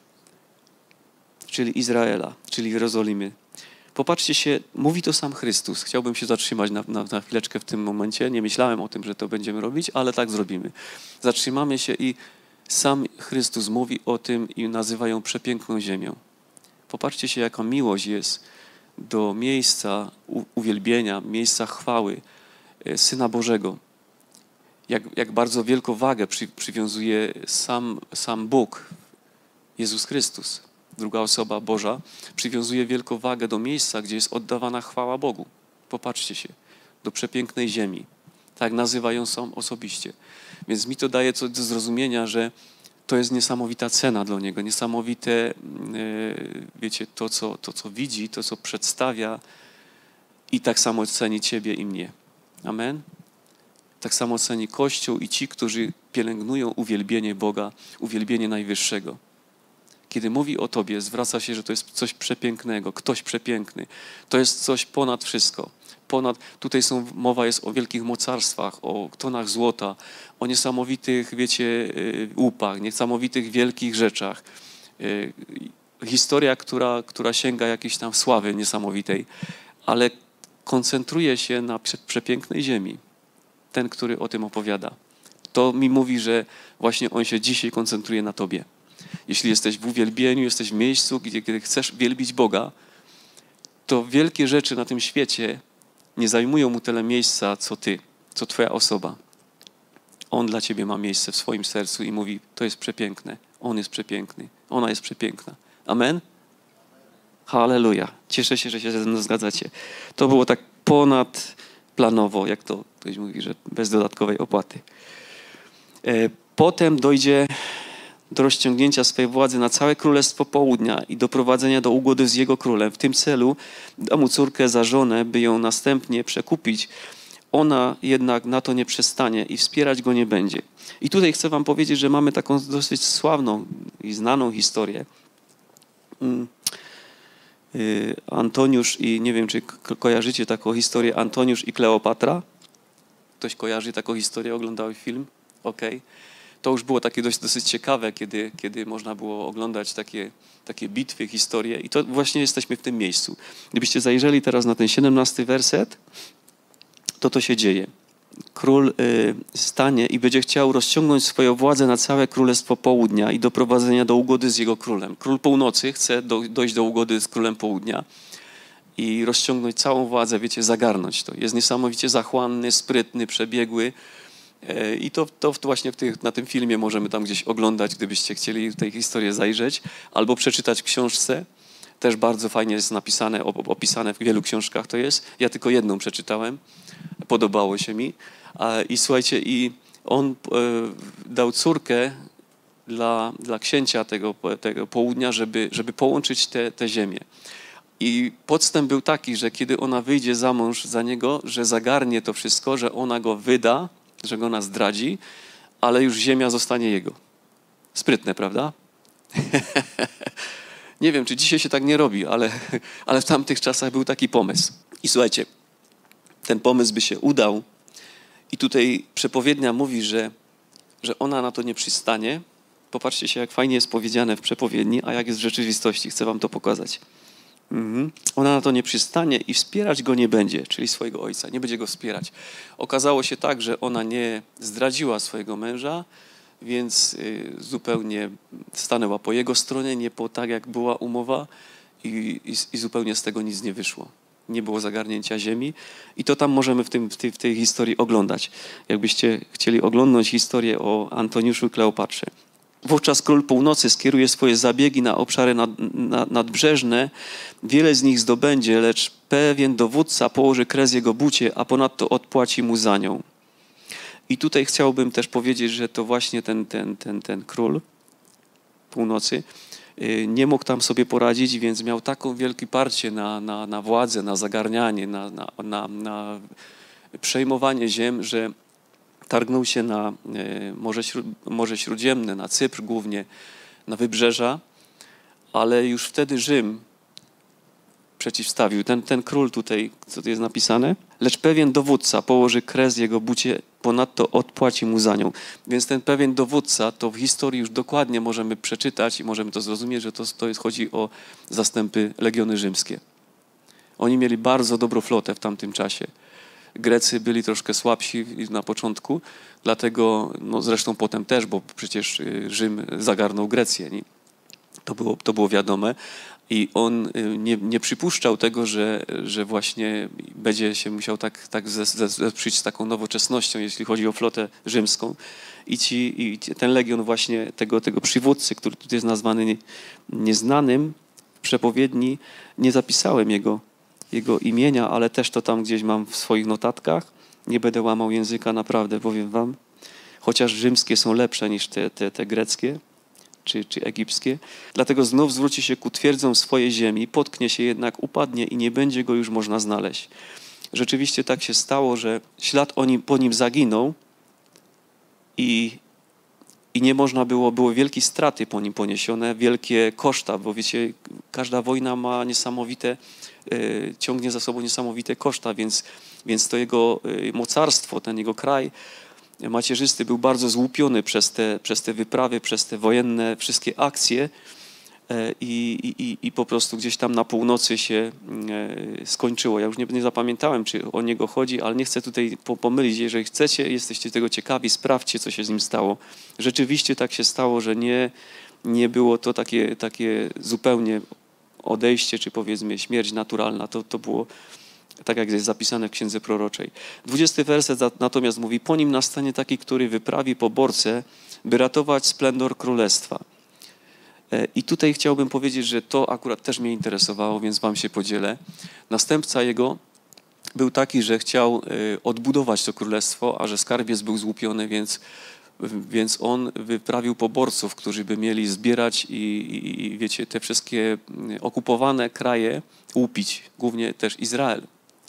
A: czyli Izraela, czyli Jerozolimy. Popatrzcie się, mówi to sam Chrystus. Chciałbym się zatrzymać na, na, na chwileczkę w tym momencie. Nie myślałem o tym, że to będziemy robić, ale tak zrobimy. Zatrzymamy się i sam Chrystus mówi o tym i nazywa ją przepiękną ziemią. Popatrzcie się, jaka miłość jest do miejsca uwielbienia, miejsca chwały Syna Bożego. Jak, jak bardzo wielką wagę przy, przywiązuje sam, sam Bóg, Jezus Chrystus, druga osoba Boża, przywiązuje wielką wagę do miejsca, gdzie jest oddawana chwała Bogu. Popatrzcie się, do przepięknej ziemi. Tak nazywają ją osobiście. Więc mi to daje coś do zrozumienia, że to jest niesamowita cena dla Niego, niesamowite, wiecie, to co, to, co widzi, to, co przedstawia i tak samo ceni Ciebie i mnie. Amen? Tak samo ceni Kościół i ci, którzy pielęgnują uwielbienie Boga, uwielbienie Najwyższego. Kiedy mówi o Tobie, zwraca się, że to jest coś przepięknego, ktoś przepiękny. To jest coś ponad wszystko. Ponad, tutaj są, mowa jest o wielkich mocarstwach, o tonach złota, o niesamowitych, wiecie, łupach, niesamowitych wielkich rzeczach. Historia, która, która sięga jakiejś tam sławy niesamowitej, ale koncentruje się na przepięknej ziemi. Ten, który o tym opowiada. To mi mówi, że właśnie on się dzisiaj koncentruje na Tobie. Jeśli jesteś w uwielbieniu, jesteś w miejscu, gdzie, gdzie chcesz wielbić Boga, to wielkie rzeczy na tym świecie nie zajmują mu tyle miejsca, co Ty, co Twoja osoba. On dla Ciebie ma miejsce w swoim sercu i mówi, to jest przepiękne, on jest przepiękny, ona jest przepiękna. Amen? Halleluja. Cieszę się, że się ze mną zgadzacie. To było tak ponadplanowo, jak to ktoś mówi, że bez dodatkowej opłaty. Potem dojdzie do rozciągnięcia swojej władzy na całe Królestwo Południa i doprowadzenia do ugody z jego królem. W tym celu da mu córkę za żonę, by ją następnie przekupić. Ona jednak na to nie przestanie i wspierać go nie będzie. I tutaj chcę wam powiedzieć, że mamy taką dosyć sławną i znaną historię. Antoniusz i, nie wiem, czy ko- kojarzycie taką historię, Antoniusz i Kleopatra? Ktoś kojarzy taką historię? Oglądałeś film? Okej. Okay. To już było takie dość, dosyć ciekawe, kiedy, kiedy można było oglądać takie, takie bitwy, historie. I to właśnie jesteśmy w tym miejscu. Gdybyście zajrzeli teraz na ten siedemnasty werset, to to się dzieje. Król y, stanie i będzie chciał rozciągnąć swoją władzę na całe Królestwo Południa i doprowadzenia do ugody z jego królem. Król Północy chce do, dojść do ugody z Królem Południa i rozciągnąć całą władzę, wiecie, zagarnąć to. Jest niesamowicie zachłanny, sprytny, przebiegły. I to, to właśnie w tych, na tym filmie możemy tam gdzieś oglądać, gdybyście chcieli w tej historię zajrzeć, albo przeczytać w książce. Też bardzo fajnie jest napisane, opisane w wielu książkach to jest. Ja tylko jedną przeczytałem, podobało się mi. I słuchajcie, i on dał córkę dla, dla księcia tego, tego południa, żeby, żeby połączyć te, te ziemię. I podstęp był taki, że kiedy ona wyjdzie za mąż za niego, że zagarnie to wszystko, że ona go wyda, że go nas zdradzi, ale już ziemia zostanie jego. Sprytne, prawda? Nie wiem, czy dzisiaj się tak nie robi, ale, ale w tamtych czasach był taki pomysł. I słuchajcie, ten pomysł by się udał i tutaj przepowiednia mówi, że, że ona na to nie przystanie. Popatrzcie się, jak fajnie jest powiedziane w przepowiedni, a jak jest w rzeczywistości. Chcę wam to pokazać. Mhm. Ona na to nie przystanie i wspierać go nie będzie, czyli swojego ojca. Nie będzie go wspierać. Okazało się tak, że ona nie zdradziła swojego męża, więc y, zupełnie stanęła po jego stronie, nie po tak, jak była umowa i, i, i zupełnie z tego nic nie wyszło. Nie było zagarnięcia ziemi i to tam możemy w, tym, w, tej, w tej historii oglądać. Jakbyście chcieli oglądać historię o Antoniuszu i Kleopatrze. Wówczas król północy skieruje swoje zabiegi na obszary nad, nad, nadbrzeżne. Wiele z nich zdobędzie, lecz pewien dowódca położy kres jego bucie, a ponadto odpłaci mu za nią. I tutaj chciałbym też powiedzieć, że to właśnie ten, ten, ten, ten król północy nie mógł tam sobie poradzić, więc miał taką wielkie parcie na, na, na władzę, na zagarnianie, na, na, na, na przejmowanie ziem, że targnął się na Morze, Śród, Morze Śródziemne, na Cypr głównie, na wybrzeża, ale już wtedy Rzym przeciwstawił. Ten, ten król tutaj, co tu jest napisane, lecz pewien dowódca położy kres jego bucie, ponadto odpłaci mu za nią. Więc ten pewien dowódca, to w historii już dokładnie możemy przeczytać i możemy to zrozumieć, że to, to jest, chodzi o zastępy legiony rzymskie. Oni mieli bardzo dobrą flotę w tamtym czasie. Grecy byli troszkę słabsi na początku, dlatego, no zresztą potem też, bo przecież Rzym zagarnął Grecję. Nie? To było, to było wiadome. I on nie, nie przypuszczał tego, że, że właśnie będzie się musiał tak, tak zesprzyć z taką nowoczesnością, jeśli chodzi o flotę rzymską. I, ci, i ten legion właśnie tego, tego przywódcy, który tutaj jest nazwany nie, nieznanym w przepowiedni, nie zapisałem jego, jego imienia, ale też to tam gdzieś mam w swoich notatkach. Nie będę łamał języka, naprawdę powiem wam. Chociaż rzymskie są lepsze niż te, te, te greckie. Czy, czy egipskie. Dlatego znów zwróci się ku twierdzom swojej ziemi, potknie się jednak, upadnie i nie będzie go już można znaleźć. Rzeczywiście tak się stało, że ślad o nim, po nim zaginął i, i nie można było, były wielkie straty po nim poniesione, wielkie koszta, bo wiecie, każda wojna ma niesamowite, y, ciągnie za sobą niesamowite koszta, więc, więc to jego y, mocarstwo, ten jego kraj macierzysty był bardzo złupiony przez te, przez te wyprawy, przez te wojenne wszystkie akcje i, i, i po prostu gdzieś tam na północy się skończyło. Ja już nie, nie zapamiętałem, czy o niego chodzi, ale nie chcę tutaj pomylić. Jeżeli chcecie, jesteście tego ciekawi, sprawdźcie, co się z nim stało. Rzeczywiście tak się stało, że nie, nie było to takie, takie zupełnie odejście, czy powiedzmy śmierć naturalna. To, to było tak jak jest zapisane w Księdze Proroczej. Dwudziesty werset natomiast mówi, po nim nastanie taki, który wyprawi poborcę, by ratować splendor królestwa. I tutaj chciałbym powiedzieć, że to akurat też mnie interesowało, więc wam się podzielę. Następca jego był taki, że chciał odbudować to królestwo, a że skarbiec był złupiony, więc, więc on wyprawił poborców, którzy by mieli zbierać i, i, i wiecie, te wszystkie okupowane kraje łupić, głównie też Izrael.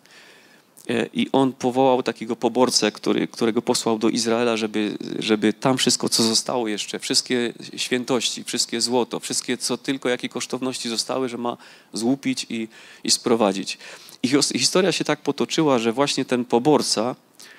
A: I on powołał takiego poborcę, który, którego posłał do Izraela, żeby, żeby tam wszystko, co zostało jeszcze, wszystkie świętości, wszystkie złoto, wszystkie, co tylko, jakie kosztowności zostały, że ma złupić i, i sprowadzić. I historia się tak potoczyła, że właśnie ten poborca,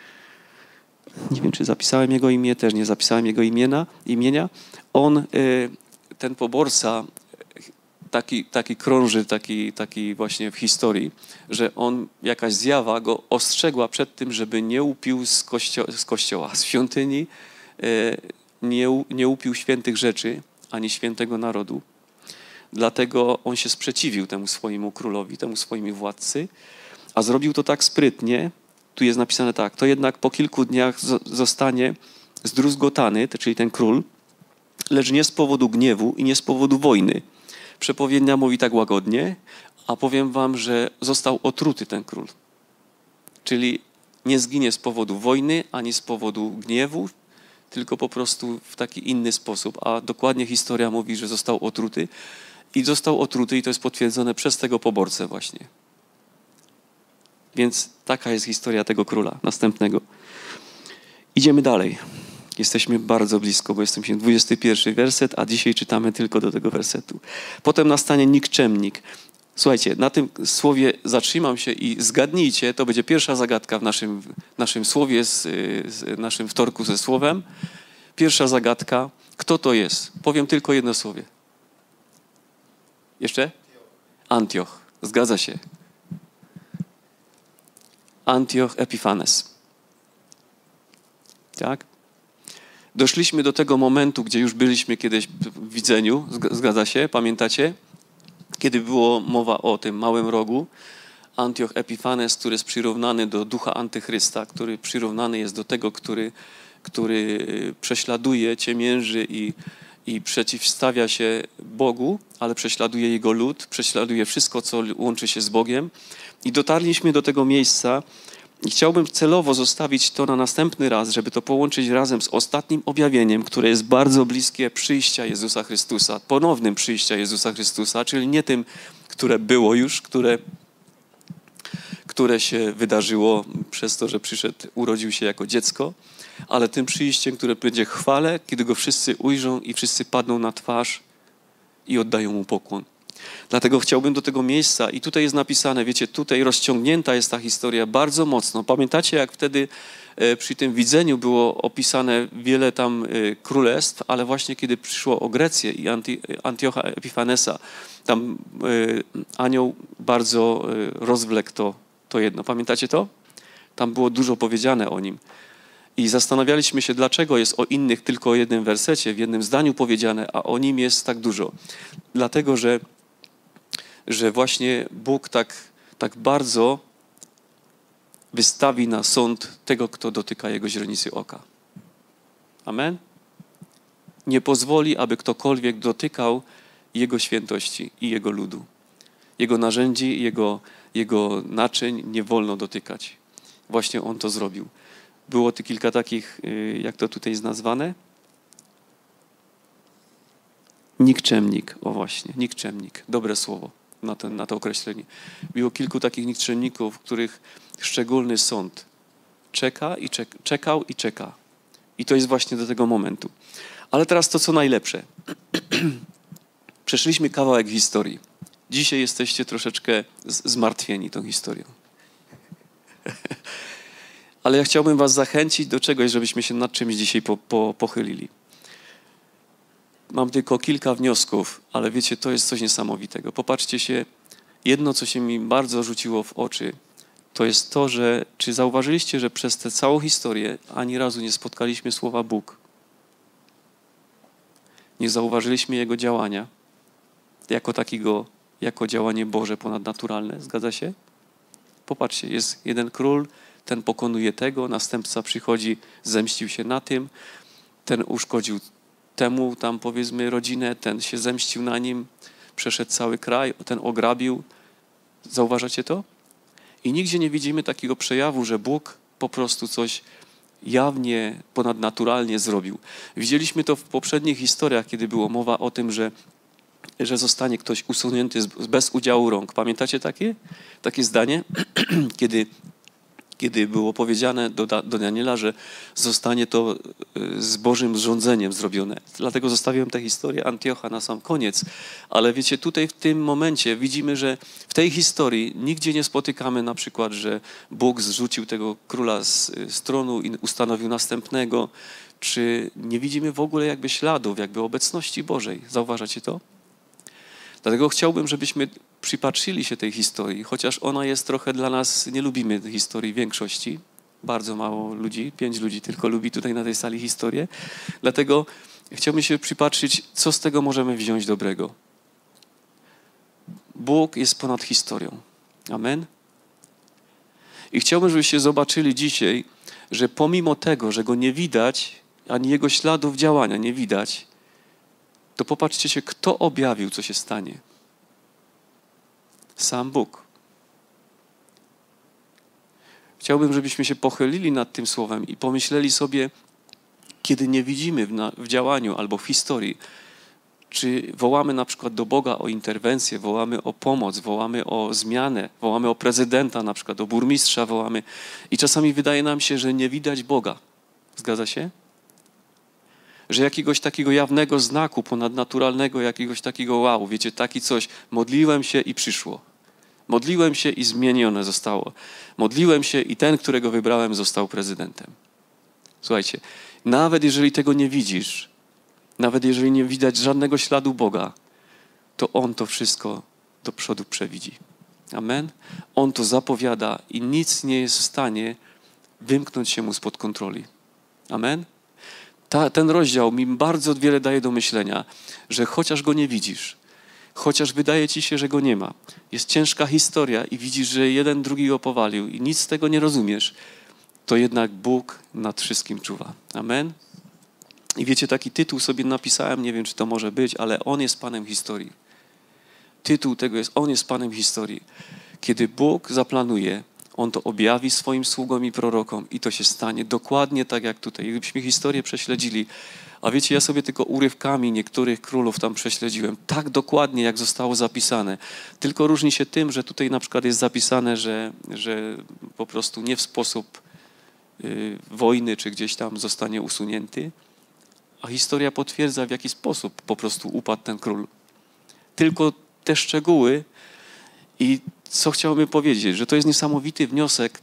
A: nie wiem, czy zapisałem jego imię, też nie zapisałem jego imienia, imienia, on, ten poborca, Taki, taki krąży, taki, taki właśnie w historii, że on, jakaś zjawa go ostrzegła przed tym, żeby nie upił z, kościo z kościoła, z świątyni, nie, nie upił świętych rzeczy, ani świętego narodu. Dlatego on się sprzeciwił temu swojemu królowi, temu swojemu władcy, a zrobił to tak sprytnie, tu jest napisane tak, to jednak po kilku dniach zostanie zdruzgotany, czyli ten król, lecz nie z powodu gniewu i nie z powodu wojny. Przepowiednia mówi tak łagodnie, a powiem wam, że został otruty ten król. Czyli nie zginie z powodu wojny, ani z powodu gniewu, tylko po prostu w taki inny sposób. A dokładnie historia mówi, że został otruty i został otruty i to jest potwierdzone przez tego poborcę właśnie. Więc taka jest historia tego króla następnego. Idziemy dalej. Jesteśmy bardzo blisko, bo jesteśmy dwudziesty pierwszy werset, a dzisiaj czytamy tylko do tego wersetu. Potem nastanie nikczemnik. Słuchajcie, na tym słowie zatrzymam się i zgadnijcie, to będzie pierwsza zagadka w naszym, naszym słowie, z, z naszym wtorku ze słowem. Pierwsza zagadka. Kto to jest? Powiem tylko jedno słowie. Jeszcze? Antioch. Zgadza się. Antioch Epifanes. Tak? Doszliśmy do tego momentu, gdzie już byliśmy kiedyś w widzeniu. Zgadza się? Pamiętacie? Kiedy było mowa o tym małym rogu, Antioch Epifanes, który jest przyrównany do ducha antychrysta, który przyrównany jest do tego, który, który prześladuje, ciemięży i, i przeciwstawia się Bogu, ale prześladuje jego lud, prześladuje wszystko, co łączy się z Bogiem. I dotarliśmy do tego miejsca i chciałbym celowo zostawić to na następny raz, żeby to połączyć razem z ostatnim objawieniem, które jest bardzo bliskie przyjścia Jezusa Chrystusa, ponownym przyjścia Jezusa Chrystusa, czyli nie tym, które było już, które, które się wydarzyło przez to, że przyszedł, urodził się jako dziecko, ale tym przyjściem, które będzie chwale, kiedy go wszyscy ujrzą i wszyscy padną na twarz i oddają mu pokłon. Dlatego chciałbym do tego miejsca i tutaj jest napisane, wiecie, tutaj rozciągnięta jest ta historia bardzo mocno. Pamiętacie, jak wtedy przy tym widzeniu było opisane wiele tam królestw, ale właśnie kiedy przyszło o Grecję i Anti, Antiocha Epifanesa, tam anioł bardzo rozwlekł to, to jedno. Pamiętacie to? Tam było dużo powiedziane o nim. I zastanawialiśmy się, dlaczego jest o innych tylko o jednym wersecie, w jednym zdaniu powiedziane, a o nim jest tak dużo. Dlatego, że że właśnie Bóg tak, tak bardzo wystawi na sąd tego, kto dotyka Jego źrenicy oka. Amen? Nie pozwoli, aby ktokolwiek dotykał Jego świętości i Jego ludu. Jego narzędzi, Jego, Jego naczyń nie wolno dotykać. Właśnie On to zrobił. Było tu kilka takich, jak to tutaj jest nazwane? Nikczemnik. O właśnie, nikczemnik. Dobre słowo. Na to, na to określenie. Było kilku takich nikczemników, których szczególny sąd czeka i czek, czekał i czeka. I to jest właśnie do tego momentu. Ale teraz to, co najlepsze. Przeszliśmy kawałek historii. Dzisiaj jesteście troszeczkę zmartwieni tą historią. Ale ja chciałbym was zachęcić do czegoś, żebyśmy się nad czymś dzisiaj po, po, pochylili. Mam tylko kilka wniosków, ale wiecie, to jest coś niesamowitego. Popatrzcie się, jedno, co się mi bardzo rzuciło w oczy, to jest to, że czy zauważyliście, że przez tę całą historię ani razu nie spotkaliśmy słowa Bóg? Nie zauważyliśmy Jego działania jako takiego, jako działanie Boże ponadnaturalne. Zgadza się? Popatrzcie, jest jeden król, ten pokonuje tego, następca przychodzi, zemścił się na tym, ten uszkodził temu tam powiedzmy rodzinę, ten się zemścił na nim, przeszedł cały kraj, ten ograbił. Zauważacie to? I nigdzie nie widzimy takiego przejawu, że Bóg po prostu coś jawnie, ponadnaturalnie zrobił. Widzieliśmy to w poprzednich historiach, kiedy było mowa o tym, że, że zostanie ktoś usunięty z, bez udziału rąk. Pamiętacie takie? Takie zdanie? kiedy kiedy było powiedziane do, do Daniela, że zostanie to z Bożym rządzeniem zrobione. Dlatego zostawiłem tę historię Antiocha na sam koniec. Ale wiecie, tutaj w tym momencie widzimy, że w tej historii nigdzie nie spotykamy na przykład, że Bóg zrzucił tego króla z, z tronu i ustanowił następnego, czy nie widzimy w ogóle jakby śladów, jakby obecności Bożej. Zauważacie to? Dlatego chciałbym, żebyśmy przypatrzyli się tej historii, chociaż ona jest trochę dla nas, nie lubimy tej historii w większości. Bardzo mało ludzi, pięć ludzi tylko lubi tutaj na tej sali historię. Dlatego chciałbym się przypatrzyć, co z tego możemy wziąć dobrego. Bóg jest ponad historią. Amen. I chciałbym, żebyście zobaczyli dzisiaj, że pomimo tego, że go nie widać, ani jego śladów działania nie widać, to popatrzcie się, kto objawił, co się stanie. Sam Bóg. Chciałbym, żebyśmy się pochylili nad tym słowem i pomyśleli sobie, kiedy nie widzimy w, na, w działaniu albo w historii, czy wołamy na przykład do Boga o interwencję, wołamy o pomoc, wołamy o zmianę, wołamy o prezydenta na przykład, o burmistrza wołamy i czasami wydaje nam się, że nie widać Boga. Zgadza się? Że jakiegoś takiego jawnego znaku ponadnaturalnego, jakiegoś takiego wow, wiecie, taki coś, modliłem się i przyszło. Modliłem się i zmienione zostało. Modliłem się i ten, którego wybrałem, został prezydentem. Słuchajcie, nawet jeżeli tego nie widzisz, nawet jeżeli nie widać żadnego śladu Boga, to On to wszystko do przodu przewidzi. Amen? On to zapowiada i nic nie jest w stanie wymknąć się Mu spod kontroli. Amen? Ta, ten rozdział mi bardzo wiele daje do myślenia, że chociaż Go nie widzisz, chociaż wydaje ci się, że Go nie ma, jest ciężka historia i widzisz, że jeden drugiego powalił i nic z tego nie rozumiesz, to jednak Bóg nad wszystkim czuwa. Amen? I wiecie, taki tytuł sobie napisałem, nie wiem, czy to może być, ale On jest Panem historii. Tytuł tego jest, On jest Panem historii. Kiedy Bóg zaplanuje, On to objawi swoim sługom i prorokom i to się stanie dokładnie tak, jak tutaj. Gdybyśmy historię prześledzili, a wiecie, ja sobie tylko urywkami niektórych królów tam prześledziłem, tak dokładnie, jak zostało zapisane. Tylko różni się tym, że tutaj na przykład jest zapisane, że, że po prostu nie w sposób y, wojny, czy gdzieś tam zostanie usunięty, a historia potwierdza, w jaki sposób po prostu upadł ten król. Tylko te szczegóły i co chciałbym powiedzieć, że to jest niesamowity wniosek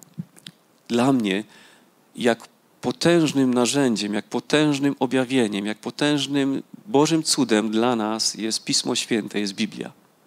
A: dla mnie, jak potężnym narzędziem, jak potężnym objawieniem, jak potężnym Bożym cudem dla nas jest Pismo Święte, jest Biblia.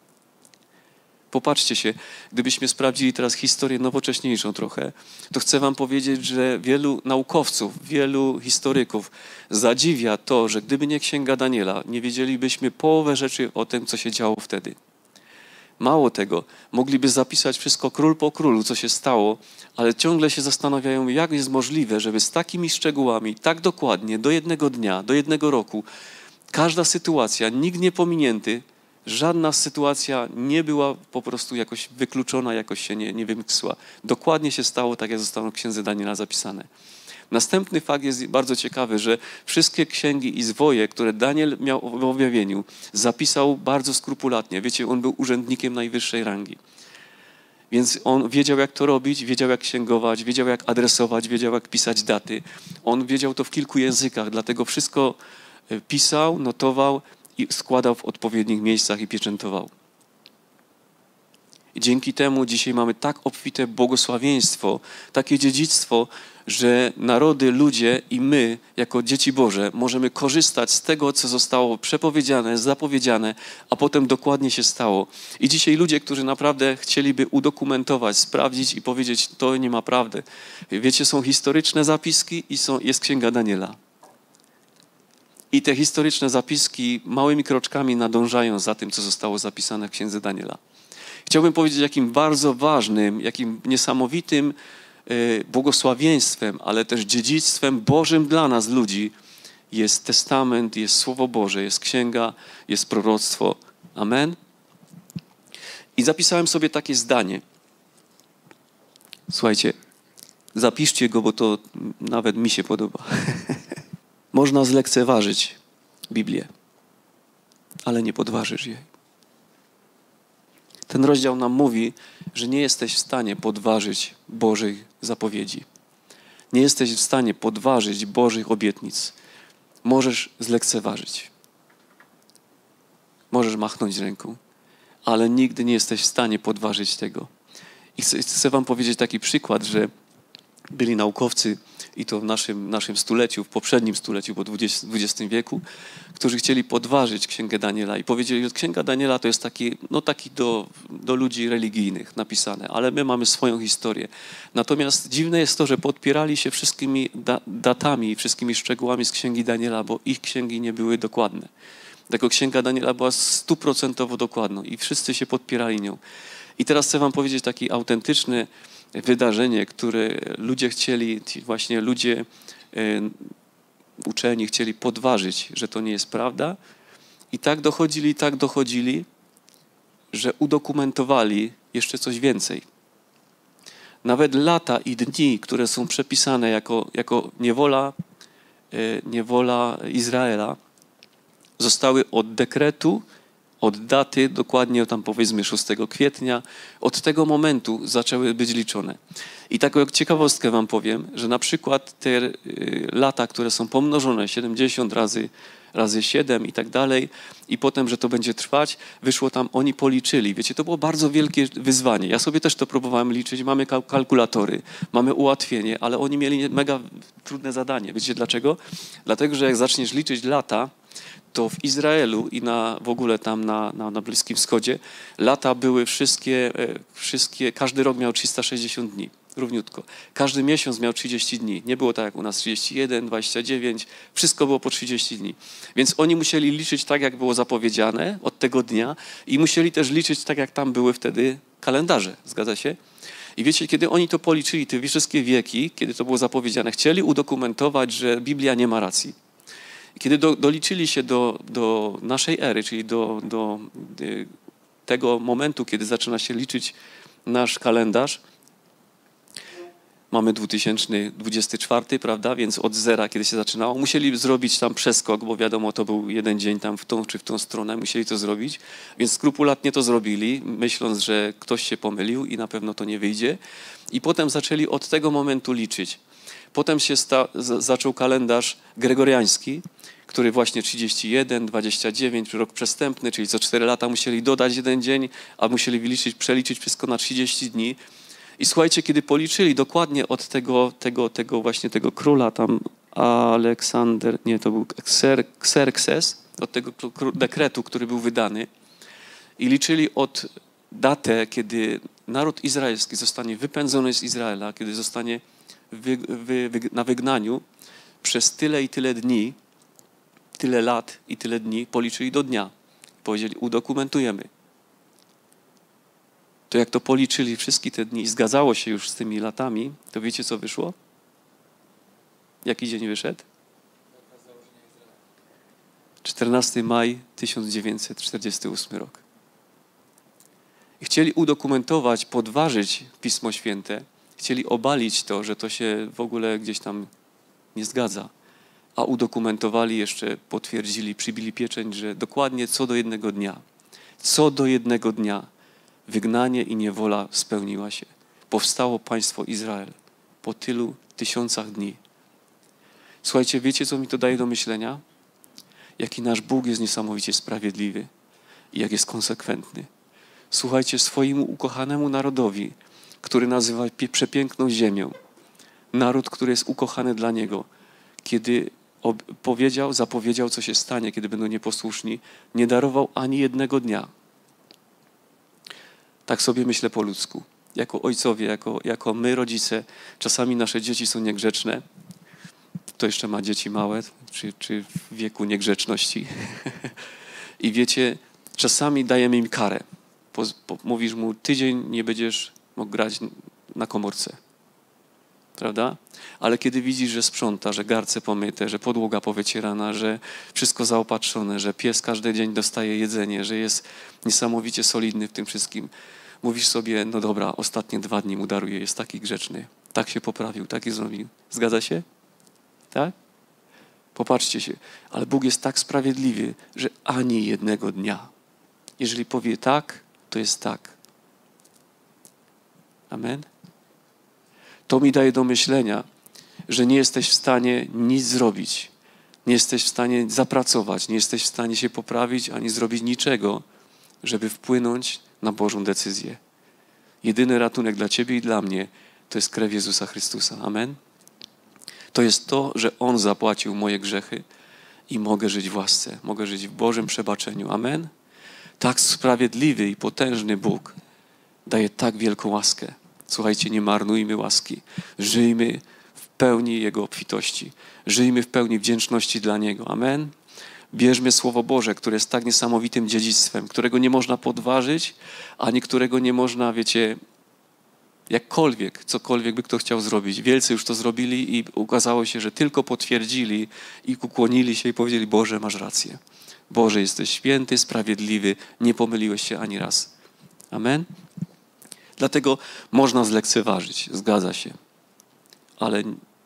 A: Popatrzcie się, gdybyśmy sprawdzili teraz historię nowocześniejszą trochę, to chcę wam powiedzieć, że wielu naukowców, wielu historyków zadziwia to, że gdyby nie Księga Daniela, nie wiedzielibyśmy połowę rzeczy o tym, co się działo wtedy. Mało tego, mogliby zapisać wszystko król po królu, co się stało, ale ciągle się zastanawiają, jak jest możliwe, żeby z takimi szczegółami, tak dokładnie, do jednego dnia, do jednego roku, każda sytuacja, nikt nie pominięty, żadna sytuacja nie była po prostu jakoś wykluczona, jakoś się nie, nie wymknęła. Dokładnie się stało tak, jak zostało w Księdze Daniela zapisane. Następny fakt jest bardzo ciekawy, że wszystkie księgi i zwoje, które Daniel miał w objawieniu, zapisał bardzo skrupulatnie. Wiecie, on był urzędnikiem najwyższej rangi. Więc on wiedział, jak to robić, wiedział, jak księgować, wiedział, jak adresować, wiedział, jak pisać daty. On wiedział to w kilku językach, dlatego wszystko pisał, notował i składał w odpowiednich miejscach i pieczętował. I dzięki temu dzisiaj mamy tak obfite błogosławieństwo, takie dziedzictwo, że narody, ludzie i my, jako dzieci Boże, możemy korzystać z tego, co zostało przepowiedziane, zapowiedziane, a potem dokładnie się stało. I dzisiaj ludzie, którzy naprawdę chcieliby udokumentować, sprawdzić i powiedzieć, to nie ma prawdy. Wiecie, są historyczne zapiski i są, jest Księga Daniela. I te historyczne zapiski małymi kroczkami nadążają za tym, co zostało zapisane w Księdze Daniela. Chciałbym powiedzieć, jakim bardzo ważnym, jakim niesamowitym błogosławieństwem, ale też dziedzictwem Bożym dla nas, ludzi, jest Testament, jest Słowo Boże, jest Księga, jest proroctwo. Amen? I zapisałem sobie takie zdanie. Słuchajcie, zapiszcie go, bo to nawet mi się podoba. Można zlekceważyć Biblię, ale nie podważysz jej. Ten rozdział nam mówi, że nie jesteś w stanie podważyć Bożych zapowiedzi. Nie jesteś w stanie podważyć Bożych obietnic. Możesz zlekceważyć. Możesz machnąć ręką, ale nigdy nie jesteś w stanie podważyć tego. I chcę, chcę wam powiedzieć taki przykład, że byli naukowcy, i to w naszym, naszym stuleciu, w poprzednim stuleciu, po dwudziestym wieku, którzy chcieli podważyć Księgę Daniela i powiedzieli, że Księga Daniela to jest taki, no taki do, do ludzi religijnych napisane, ale my mamy swoją historię. Natomiast dziwne jest to, że podpierali się wszystkimi da, datami i wszystkimi szczegółami z Księgi Daniela, bo ich księgi nie były dokładne. Dlatego Księga Daniela była stuprocentowo dokładną i wszyscy się podpierali nią. I teraz chcę wam powiedzieć taki autentyczny wydarzenie, które ludzie chcieli, ci właśnie ludzie y, uczeni chcieli podważyć, że to nie jest prawda. I tak dochodzili, tak dochodzili, że udokumentowali jeszcze coś więcej. Nawet lata i dni, które są przepisane jako, jako niewola, y, niewola Izraela, zostały od dekretu, od daty, dokładnie tam powiedzmy szóstego kwietnia, od tego momentu zaczęły być liczone. I taką ciekawostkę wam powiem, że na przykład te y, lata, które są pomnożone siedemdziesiąt razy, razy siedem i tak dalej, i potem, że to będzie trwać, wyszło tam, oni policzyli. Wiecie, to było bardzo wielkie wyzwanie. Ja sobie też to próbowałem liczyć, mamy kalkulatory, mamy ułatwienie, ale oni mieli mega trudne zadanie. Wiecie dlaczego? Dlatego, że jak zaczniesz liczyć lata, to w Izraelu i na, w ogóle tam na, na, na Bliskim Wschodzie lata były wszystkie, wszystkie, każdy rok miał trzysta sześćdziesiąt dni, równiutko. Każdy miesiąc miał trzydzieści dni. Nie było tak jak u nas trzydzieści jeden, dwadzieścia dziewięć, wszystko było po trzydzieści dni. Więc oni musieli liczyć tak, jak było zapowiedziane od tego dnia i musieli też liczyć tak, jak tam były wtedy kalendarze. Zgadza się? I wiecie, kiedy oni to policzyli, te wszystkie wieki, kiedy to było zapowiedziane, chcieli udokumentować, że Biblia nie ma racji. Kiedy do, doliczyli się do, do naszej ery, czyli do, do tego momentu, kiedy zaczyna się liczyć nasz kalendarz, mamy dwa tysiące dwudziesty czwarty, prawda, więc od zera, kiedy się zaczynało, musieli zrobić tam przeskok, bo wiadomo, to był jeden dzień tam w tą czy w tą stronę, musieli to zrobić, więc skrupulatnie to zrobili, myśląc, że ktoś się pomylił i na pewno to nie wyjdzie. I potem zaczęli od tego momentu liczyć. Potem się sta, z, zaczął kalendarz gregoriański, który właśnie trzydzieści jeden, dwadzieścia dziewięć, rok przestępny, czyli co cztery lata musieli dodać jeden dzień, a musieli wyliczyć, przeliczyć wszystko na trzydzieści dni. I słuchajcie, kiedy policzyli dokładnie od tego, tego, tego właśnie tego króla tam Aleksander, nie, to był Xerxes, od tego dekretu, który był wydany, i liczyli od datę, kiedy naród izraelski zostanie wypędzony z Izraela, kiedy zostanie wy, wy, wy, na wygnaniu przez tyle i tyle dni, tyle lat i tyle dni, policzyli do dnia. Powiedzieli, udokumentujemy. To jak to policzyli wszystkie te dni i zgadzało się już z tymi latami, to wiecie, co wyszło? Jaki dzień wyszedł? czternastego maja tysiąc dziewięćset czterdziesty ósmy rok. I chcieli udokumentować, podważyć Pismo Święte, chcieli obalić to, że to się w ogóle gdzieś tam nie zgadza, a udokumentowali jeszcze, potwierdzili, przybili pieczęć, że dokładnie co do jednego dnia, co do jednego dnia wygnanie i niewola spełniła się. Powstało państwo Izrael po tylu tysiącach dni. Słuchajcie, wiecie, co mi to daje do myślenia? Jaki nasz Bóg jest niesamowicie sprawiedliwy i jak jest konsekwentny. Słuchajcie, swojemu ukochanemu narodowi, który nazywa przepiękną ziemią, naród, który jest ukochany dla Niego, kiedy powiedział, zapowiedział, co się stanie, kiedy będą nieposłuszni, nie darował ani jednego dnia. Tak sobie myślę po ludzku. Jako ojcowie, jako, jako my rodzice, czasami nasze dzieci są niegrzeczne. Kto jeszcze ma dzieci małe, czy, czy w wieku niegrzeczności. I wiecie, czasami dajemy im karę. Po, po, mówisz mu, tydzień nie będziesz mógł grać na komórce. Prawda? Ale kiedy widzisz, że sprząta, że garnce pomyte, że podłoga powycierana, że wszystko zaopatrzone, że pies każdy dzień dostaje jedzenie, że jest niesamowicie solidny w tym wszystkim, mówisz sobie, no dobra, ostatnie dwa dni mu daruję, jest taki grzeczny, tak się poprawił, tak i zrobił. Zgadza się? Tak? Popatrzcie się, ale Bóg jest tak sprawiedliwy, że ani jednego dnia. Jeżeli powie tak, to jest tak. Amen? To mi daje do myślenia, że nie jesteś w stanie nic zrobić. Nie jesteś w stanie zapracować, nie jesteś w stanie się poprawić, ani zrobić niczego, żeby wpłynąć na Bożą decyzję. Jedyny ratunek dla ciebie i dla mnie to jest krew Jezusa Chrystusa. Amen? To jest to, że On zapłacił moje grzechy i mogę żyć w łasce, mogę żyć w Bożym przebaczeniu. Amen? Tak sprawiedliwy i potężny Bóg daje tak wielką łaskę. Słuchajcie, nie marnujmy łaski. Żyjmy w pełni Jego obfitości. Żyjmy w pełni wdzięczności dla Niego. Amen? Bierzmy Słowo Boże, które jest tak niesamowitym dziedzictwem, którego nie można podważyć, ani którego nie można, wiecie, Jakkolwiek, cokolwiek by kto chciał zrobić. Wielcy już to zrobili i okazało się, że tylko potwierdzili i ukłonili się i powiedzieli: Boże, masz rację. Boże, jesteś święty, sprawiedliwy, nie pomyliłeś się ani raz. Amen? Dlatego można zlekceważyć, zgadza się. Ale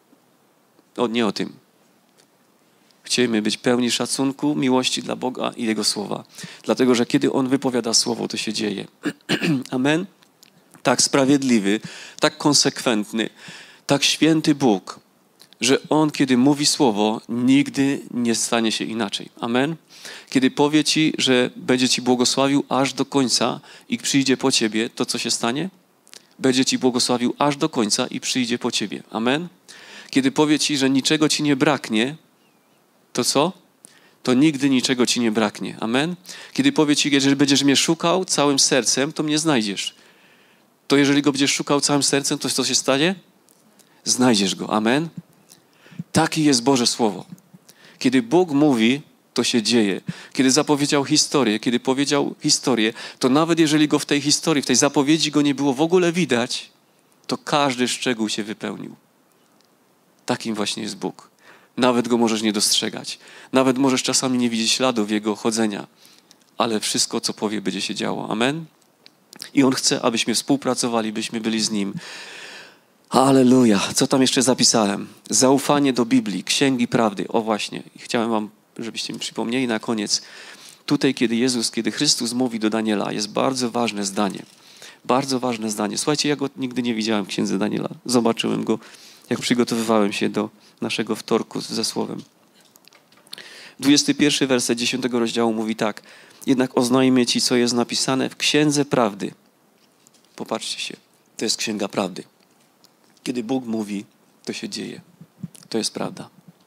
A: o, nie o tym. Chcielibyśmy być pełni szacunku, miłości dla Boga i Jego Słowa. Dlatego, że kiedy On wypowiada Słowo, to się dzieje. Amen? Tak sprawiedliwy, tak konsekwentny, tak święty Bóg, że On, kiedy mówi Słowo, nigdy nie stanie się inaczej. Amen? Kiedy powie Ci, że będzie Ci błogosławił aż do końca i przyjdzie po Ciebie, to co się stanie? Będzie Ci błogosławił aż do końca i przyjdzie po Ciebie. Amen? Kiedy powie Ci, że niczego Ci nie braknie, to co? To nigdy niczego Ci nie braknie. Amen? Kiedy powie Ci, jeżeli będziesz mnie szukał całym sercem, to mnie znajdziesz. To jeżeli Go będziesz szukał całym sercem, to co się stanie? Znajdziesz Go. Amen? Takie jest Boże Słowo. Kiedy Bóg mówi, to się dzieje. Kiedy zapowiedział historię, kiedy powiedział historię, to nawet jeżeli Go w tej historii, w tej zapowiedzi Go nie było w ogóle widać, to każdy szczegół się wypełnił. Takim właśnie jest Bóg. Nawet Go możesz nie dostrzegać. Nawet możesz czasami nie widzieć śladów Jego chodzenia. Ale wszystko, co powie, będzie się działo. Amen? I On chce, abyśmy współpracowali, byśmy byli z Nim. Halleluja. Co tam jeszcze zapisałem? Zaufanie do Biblii, Księgi Prawdy. O właśnie. I chciałem wam, żebyście mi przypomnieli na koniec. Tutaj, kiedy Jezus, kiedy Chrystus mówi do Daniela, jest bardzo ważne zdanie. Bardzo ważne zdanie. Słuchajcie, ja go nigdy nie widziałem w Księdze Daniela. Zobaczyłem go, jak przygotowywałem się do naszego wtorku ze Słowem. dwudziesty pierwszy werset dziesiątego rozdziału mówi tak. Jednak oznajmię ci, co jest napisane w Księdze Prawdy. Popatrzcie się. To jest Księga Prawdy. Kiedy Bóg mówi, to się dzieje. To jest prawda.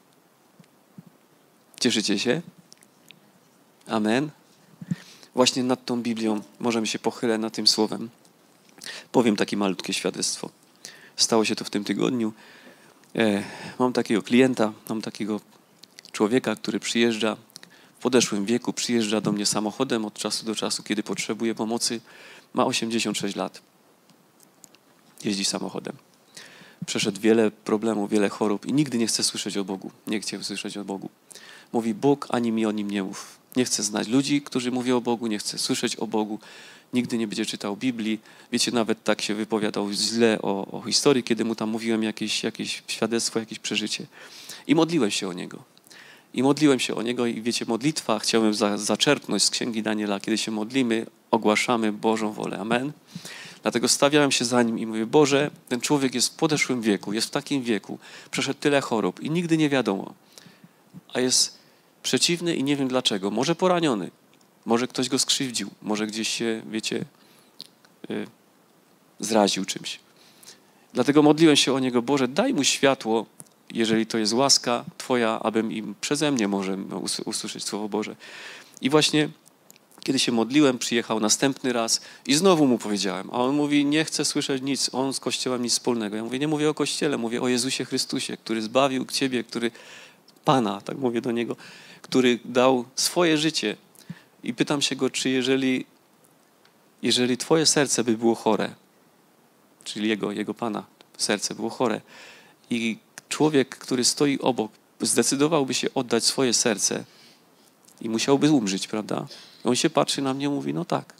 A: Cieszycie się? Amen. Właśnie nad tą Biblią możemy się pochylać nad tym słowem. Powiem takie malutkie świadectwo. Stało się to w tym tygodniu. E, mam takiego klienta, mam takiego człowieka, który przyjeżdża w podeszłym wieku, przyjeżdża do mnie samochodem od czasu do czasu, kiedy potrzebuje pomocy. Ma osiemdziesiąt sześć lat. Jeździ samochodem. Przeszedł wiele problemów, wiele chorób i nigdy nie chce słyszeć o Bogu. Nie chce słyszeć o Bogu. Mówi: Bóg, ani mi o Nim nie mów. Nie chce znać ludzi, którzy mówią o Bogu, nie chce słyszeć o Bogu. Nigdy nie będzie czytał Biblii. Wiecie, nawet tak się wypowiadał źle o, o historii, kiedy mu tam mówiłem jakieś, jakieś świadectwo, jakieś przeżycie. I modliłem się o niego. I modliłem się o niego i wiecie, modlitwa chciałem za, zaczerpnąć z Księgi Daniela. Kiedy się modlimy, ogłaszamy Bożą wolę. Amen. Dlatego stawiałem się za nim i mówię: Boże, ten człowiek jest w podeszłym wieku, jest w takim wieku, przeszedł tyle chorób i nigdy nie wiadomo. A jest przeciwny i nie wiem dlaczego. Może poraniony, może ktoś go skrzywdził, może gdzieś się, wiecie, yy, zraził czymś. Dlatego modliłem się o niego: Boże, daj mu światło, jeżeli to jest łaska Twoja, abym im przeze mnie może usłyszeć Słowo Boże. I właśnie kiedy się modliłem, przyjechał następny raz i znowu mu powiedziałem, a on mówi: nie chce słyszeć nic, on z Kościołem nic wspólnego. Ja mówię: nie mówię o Kościele, mówię o Jezusie Chrystusie, który zbawił Ciebie, który, Pana, tak mówię do Niego, który dał swoje życie. I pytam się go, czy jeżeli, jeżeli Twoje serce by było chore, czyli Jego, Jego Pana serce było chore i człowiek, który stoi obok, zdecydowałby się oddać swoje serce i musiałby umrzeć, prawda? On się patrzy na mnie i mówi: no tak.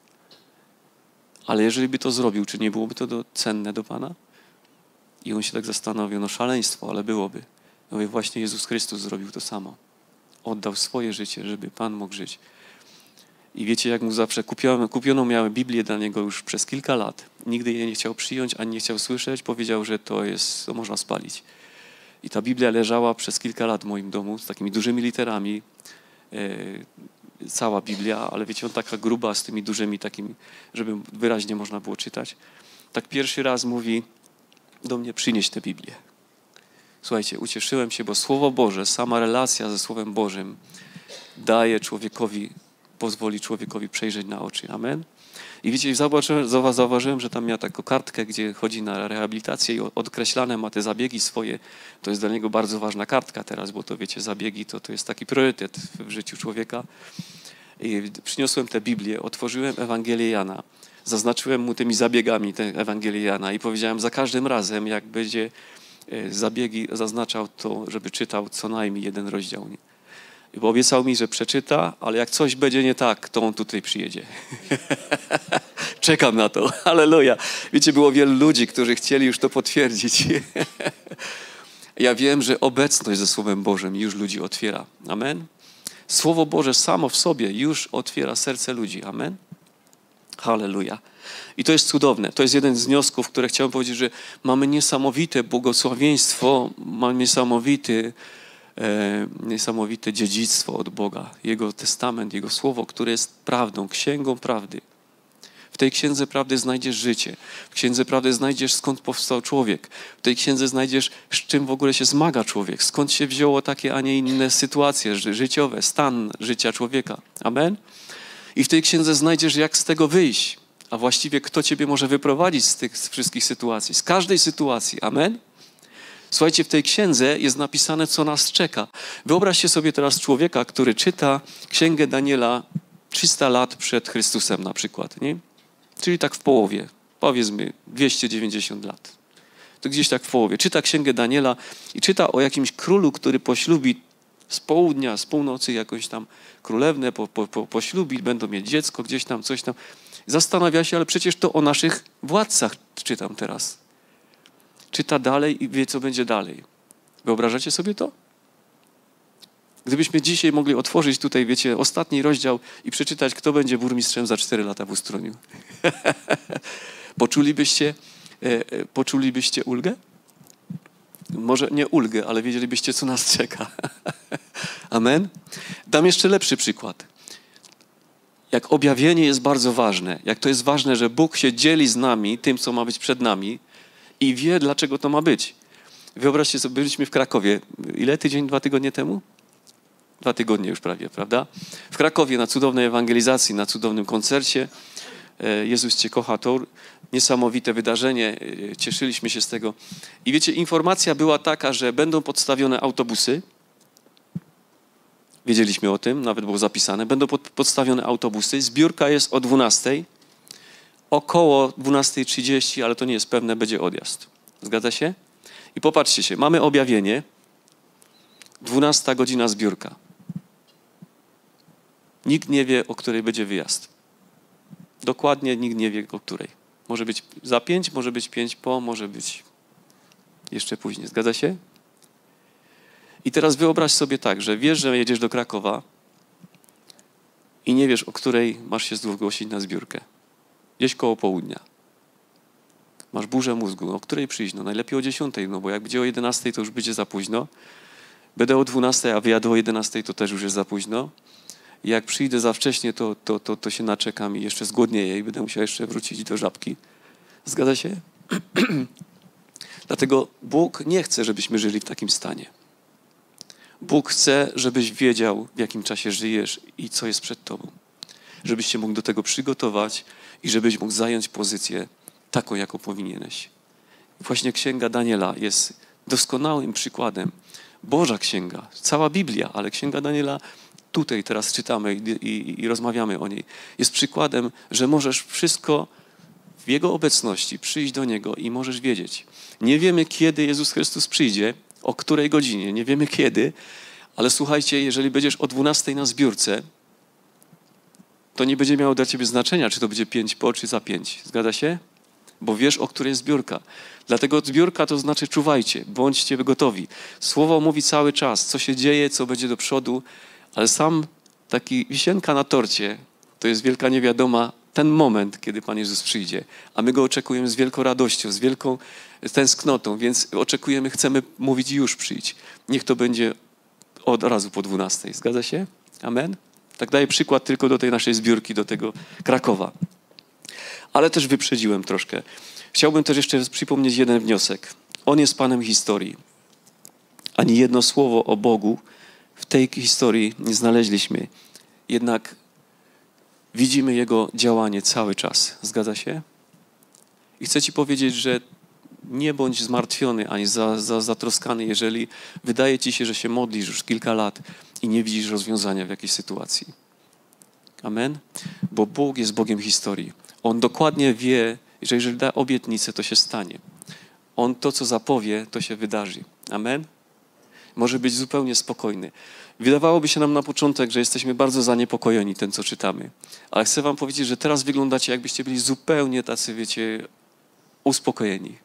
A: Ale jeżeli by to zrobił, czy nie byłoby to do, cenne do Pana? I on się tak zastanowił: no szaleństwo, ale byłoby. Ja mówię: właśnie Jezus Chrystus zrobił to samo. Oddał swoje życie, żeby Pan mógł żyć. I wiecie, jak mu zawsze kupiono, kupiono miałem Biblię dla niego już przez kilka lat. Nigdy jej nie chciał przyjąć, ani nie chciał słyszeć. Powiedział, że to jest, to można spalić. I ta Biblia leżała przez kilka lat w moim domu z takimi dużymi literami. Yy, cała Biblia, ale wiecie, on taka gruba z tymi dużymi takimi, żeby wyraźnie można było czytać. Tak pierwszy raz mówi do mnie: przynieś tę Biblię. Słuchajcie, ucieszyłem się, bo Słowo Boże, sama relacja ze Słowem Bożym daje człowiekowi, pozwoli człowiekowi przejrzeć na oczy. Amen. I wiecie, zauważyłem, zauważyłem, że tam miał taką kartkę, gdzie chodzi na rehabilitację i odkreślane ma te zabiegi swoje. To jest dla niego bardzo ważna kartka teraz, bo to wiecie, zabiegi to, to jest taki priorytet w życiu człowieka. I przyniosłem tę Biblię, otworzyłem Ewangelię Jana. Zaznaczyłem mu tymi zabiegami tę Ewangelię Jana i powiedziałem, za każdym razem, jak będzie zabiegi zaznaczał, to żeby czytał co najmniej jeden rozdział. I obiecał mi, że przeczyta, ale jak coś będzie nie tak, to on tutaj przyjedzie. Czekam na to. Halleluja. Wiecie, było wielu ludzi, którzy chcieli już to potwierdzić. Ja wiem, że obecność ze Słowem Bożym już ludzi otwiera. Amen. Słowo Boże samo w sobie już otwiera serce ludzi. Amen. Halleluja. I to jest cudowne. To jest jeden z wniosków, które chciałem powiedzieć, że mamy niesamowite błogosławieństwo, mamy niesamowity, e, niesamowite dziedzictwo od Boga. Jego testament, Jego Słowo, które jest prawdą, księgą prawdy. W tej księdze prawdy znajdziesz życie. W księdze prawdy znajdziesz, skąd powstał człowiek. W tej księdze znajdziesz, z czym w ogóle się zmaga człowiek. Skąd się wzięło takie, a nie inne sytuacje życiowe, stan życia człowieka. Amen? I w tej księdze znajdziesz, jak z tego wyjść. A właściwie kto ciebie może wyprowadzić z tych wszystkich sytuacji. Z każdej sytuacji. Amen? Słuchajcie, w tej księdze jest napisane, co nas czeka. Wyobraźcie sobie teraz człowieka, który czyta księgę Daniela trzysta lat przed Chrystusem na przykład, nie? Czyli tak w połowie, powiedzmy dwieście dziewięćdziesiąt lat. To gdzieś tak w połowie. Czyta księgę Daniela i czyta o jakimś królu, który poślubi z południa, z północy jakąś tam królewnę, po, po, po, poślubi, będą mieć dziecko, gdzieś tam, coś tam. Zastanawia się, ale przecież to o naszych władcach czytam teraz. Czyta dalej i wie, co będzie dalej. Wyobrażacie sobie to? Gdybyśmy dzisiaj mogli otworzyć tutaj, wiecie, ostatni rozdział i przeczytać, kto będzie burmistrzem za cztery lata w Ustroniu. Poczulibyście, e, poczulibyście ulgę? Może nie ulgę, ale wiedzielibyście, co nas czeka. Amen? Dam jeszcze lepszy przykład. Jak objawienie jest bardzo ważne, jak to jest ważne, że Bóg się dzieli z nami tym, co ma być przed nami i wie, dlaczego to ma być. Wyobraźcie sobie, byliśmy w Krakowie. Ile? Tydzień, dwa tygodnie temu? Dwa tygodnie już prawie, prawda? W Krakowie na cudownej ewangelizacji, na cudownym koncercie. Jezus Cię kocha, to niesamowite wydarzenie. Cieszyliśmy się z tego. I wiecie, informacja była taka, że będą podstawione autobusy. Wiedzieliśmy o tym, nawet było zapisane. Będą pod, podstawione autobusy. Zbiórka jest o dwunastej. Około dwunasta trzydzieści, ale to nie jest pewne, będzie odjazd. Zgadza się? I popatrzcie się, mamy objawienie. dwunasta godzina zbiórka. Nikt nie wie, o której będzie wyjazd. Dokładnie nikt nie wie, o której. Może być za pięć, może być pięć po, może być jeszcze później. Zgadza się? I teraz wyobraź sobie tak, że wiesz, że jedziesz do Krakowa i nie wiesz, o której masz się zgłosić na zbiórkę. Gdzieś koło południa. Masz burzę mózgu. O której przyjść? No najlepiej o dziesiątej, no bo jak będzie o jedenastej, to już będzie za późno. Będę o dwunastej, a wyjadę o jedenastej, to też już jest za późno. I jak przyjdę za wcześnie, to, to, to, to się naczekam i jeszcze zgłodnieję i będę musiał jeszcze wrócić do Żabki. Zgadza się? Dlatego Bóg nie chce, żebyśmy żyli w takim stanie. Bóg chce, żebyś wiedział, w jakim czasie żyjesz i co jest przed tobą. Żebyś się mógł do tego przygotować i żebyś mógł zająć pozycję taką, jaką powinieneś. I właśnie Księga Daniela jest doskonałym przykładem. Boża księga, cała Biblia, ale Księga Daniela tutaj teraz czytamy i, i, i rozmawiamy o niej. Jest przykładem, że możesz wszystko w Jego obecności przyjść do Niego i możesz wiedzieć. Nie wiemy, kiedy Jezus Chrystus przyjdzie, o której godzinie, nie wiemy kiedy, ale słuchajcie, jeżeli będziesz o dwunastej na zbiórce, to nie będzie miało dla ciebie znaczenia, czy to będzie pięć po, czy za pięć. Zgadza się? Bo wiesz, o której jest zbiórka. Dlatego zbiórka to znaczy czuwajcie, bądźcie gotowi. Słowo mówi cały czas, co się dzieje, co będzie do przodu, ale sam taki wisienka na torcie to jest wielka niewiadoma, ten moment, kiedy Pan Jezus przyjdzie. A my Go oczekujemy z wielką radością, z wielką tęsknotą, więc oczekujemy, chcemy mówić już przyjdź. Niech to będzie od razu po dwunastej. Zgadza się? Amen? Tak daję przykład tylko do tej naszej zbiórki, do tego Krakowa. Ale też wyprzedziłem troszkę. Chciałbym też jeszcze przypomnieć jeden wniosek. On jest Panem historii. Ani jedno słowo o Bogu w tej historii nie znaleźliśmy. Jednak widzimy Jego działanie cały czas. Zgadza się? I chcę Ci powiedzieć, że nie bądź zmartwiony ani za, za, zatroskany, jeżeli wydaje Ci się, że się modlisz już kilka lat i nie widzisz rozwiązania w jakiejś sytuacji. Amen? Bo Bóg jest Bogiem historii. On dokładnie wie, że jeżeli da obietnicę, to się stanie. On to, co zapowie, to się wydarzy. Amen? Może być zupełnie spokojny. Wydawałoby się nam na początek, że jesteśmy bardzo zaniepokojeni tym, co czytamy. Ale chcę wam powiedzieć, że teraz wyglądacie, jakbyście byli zupełnie tacy, wiecie, uspokojeni.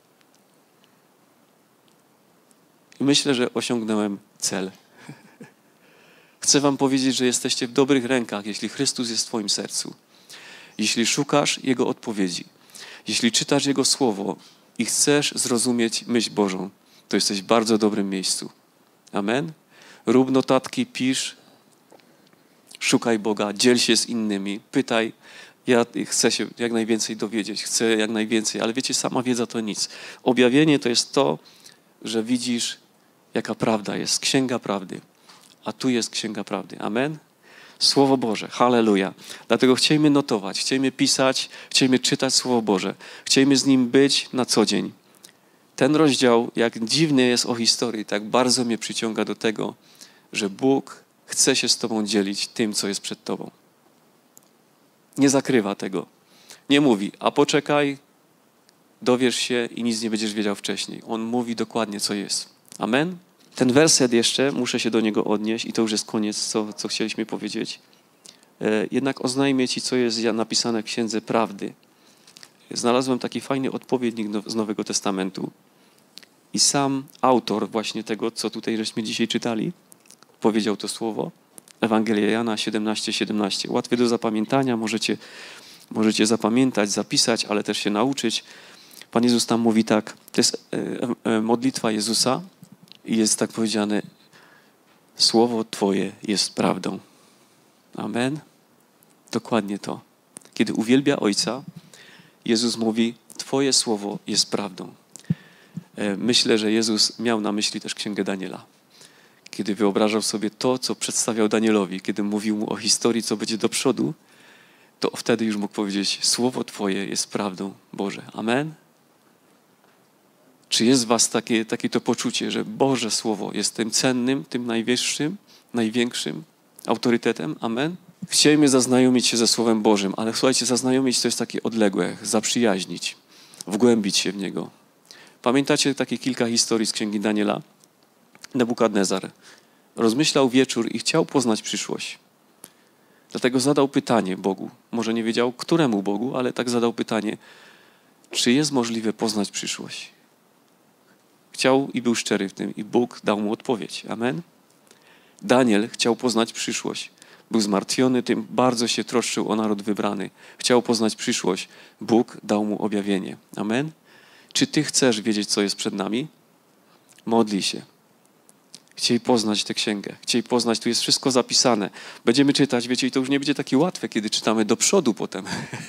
A: I myślę, że osiągnąłem cel. Chcę wam powiedzieć, że jesteście w dobrych rękach, jeśli Chrystus jest w twoim sercu. Jeśli szukasz Jego odpowiedzi, jeśli czytasz Jego Słowo i chcesz zrozumieć myśl Bożą, to jesteś w bardzo dobrym miejscu. Amen? Rób notatki, pisz, szukaj Boga, dziel się z innymi, pytaj. Ja chcę się jak najwięcej dowiedzieć, chcę jak najwięcej, ale wiecie, sama wiedza to nic. Objawienie to jest to, że widzisz, jaka prawda jest. Księga prawdy. A tu jest Księga Prawdy. Amen? Słowo Boże. Halleluja. Dlatego chciejmy notować, chciejmy pisać, chciejmy czytać Słowo Boże. Chciejmy z Nim być na co dzień. Ten rozdział, jak dziwny jest o historii, tak bardzo mnie przyciąga do tego, że Bóg chce się z Tobą dzielić tym, co jest przed Tobą. Nie zakrywa tego. Nie mówi, a poczekaj, dowiesz się i nic nie będziesz wiedział wcześniej. On mówi dokładnie, co jest. Amen? Ten werset jeszcze, muszę się do niego odnieść i to już jest koniec, co, co chcieliśmy powiedzieć. E, jednak oznajmię Ci, co jest napisane w Księdze Prawdy. Znalazłem taki fajny odpowiednik z Nowego Testamentu i sam autor właśnie tego, co tutaj żeśmy dzisiaj czytali, powiedział to słowo. Ewangelia Jana siedemnaście siedemnaście. Łatwe do zapamiętania, możecie, możecie zapamiętać, zapisać, ale też się nauczyć. Pan Jezus tam mówi tak, to jest e, e, modlitwa Jezusa i jest tak powiedziane, słowo Twoje jest prawdą. Amen. Dokładnie to. Kiedy uwielbia Ojca, Jezus mówi, Twoje słowo jest prawdą. E, myślę, że Jezus miał na myśli też Księgę Daniela. Kiedy wyobrażał sobie to, co przedstawiał Danielowi, kiedy mówił mu o historii, co będzie do przodu, to wtedy już mógł powiedzieć, słowo Twoje jest prawdą, Boże. Amen? Czy jest w was takie, takie to poczucie, że Boże Słowo jest tym cennym, tym najwyższym, największym autorytetem? Amen? Chcielibyśmy zaznajomić się ze Słowem Bożym, ale słuchajcie, zaznajomić to jest takie odległe, zaprzyjaźnić, wgłębić się w Niego. Pamiętacie takie kilka historii z Księgi Daniela? Nebukadnezar rozmyślał wieczór i chciał poznać przyszłość. Dlatego zadał pytanie Bogu. Może nie wiedział, któremu Bogu, ale tak zadał pytanie, czy jest możliwe poznać przyszłość? Chciał i był szczery w tym i Bóg dał mu odpowiedź. Amen? Daniel chciał poznać przyszłość. Był zmartwiony tym, bardzo się troszczył o naród wybrany. Chciał poznać przyszłość. Bóg dał mu objawienie. Amen? Czy ty chcesz wiedzieć, co jest przed nami? Modlij się. Chciej poznać tę księgę. Chciej poznać, tu jest wszystko zapisane. Będziemy czytać, wiecie, i to już nie będzie takie łatwe, kiedy czytamy do przodu potem.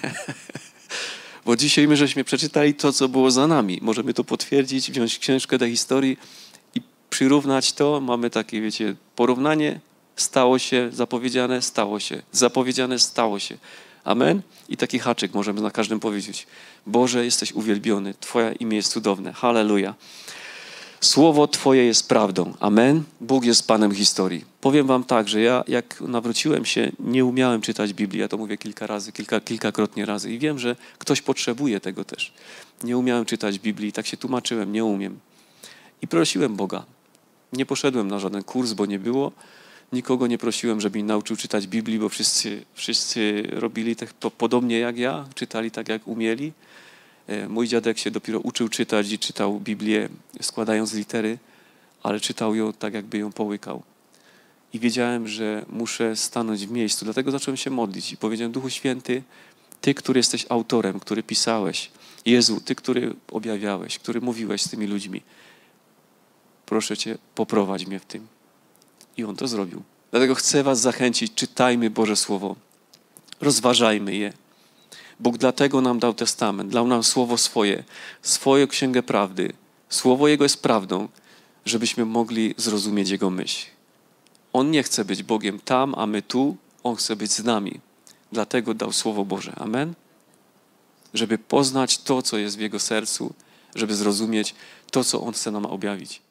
A: Bo dzisiaj my żeśmy przeczytali to, co było za nami. Możemy to potwierdzić, wziąć książkę do historii i przyrównać to. Mamy takie, wiecie, porównanie. Stało się, zapowiedziane, stało się. Zapowiedziane, stało się. Amen? I taki haczyk możemy na każdym powiedzieć. Boże, jesteś uwielbiony. Twoje imię jest cudowne. Halleluja. Słowo Twoje jest prawdą. Amen? Bóg jest Panem historii. Powiem wam tak, że ja jak nawróciłem się, nie umiałem czytać Biblii. Ja to mówię kilka razy, kilka, kilkakrotnie razy. I wiem, że ktoś potrzebuje tego też. Nie umiałem czytać Biblii, tak się tłumaczyłem, nie umiem. I prosiłem Boga. Nie poszedłem na żaden kurs, bo nie było. Nikogo nie prosiłem, żeby mi nauczył czytać Biblii, bo wszyscy, wszyscy robili tak podobnie jak ja, czytali tak jak umieli. Mój dziadek się dopiero uczył czytać i czytał Biblię składając litery, ale czytał ją tak, jakby ją połykał. I wiedziałem, że muszę stanąć w miejscu. Dlatego zacząłem się modlić i powiedziałem, Duchu Święty, Ty, który jesteś autorem, który pisałeś, Jezu, Ty, który objawiałeś, który mówiłeś z tymi ludźmi, proszę Cię, poprowadź mnie w tym. I On to zrobił. Dlatego chcę was zachęcić, czytajmy Boże Słowo, rozważajmy je. Bóg dlatego nam dał testament, dał nam Słowo swoje, swoją Księgę Prawdy. Słowo Jego jest prawdą, żebyśmy mogli zrozumieć Jego myśl. On nie chce być Bogiem tam, a my tu. On chce być z nami. Dlatego dał Słowo Boże. Amen? Żeby poznać to, co jest w Jego sercu, żeby zrozumieć to, co On chce nam objawić.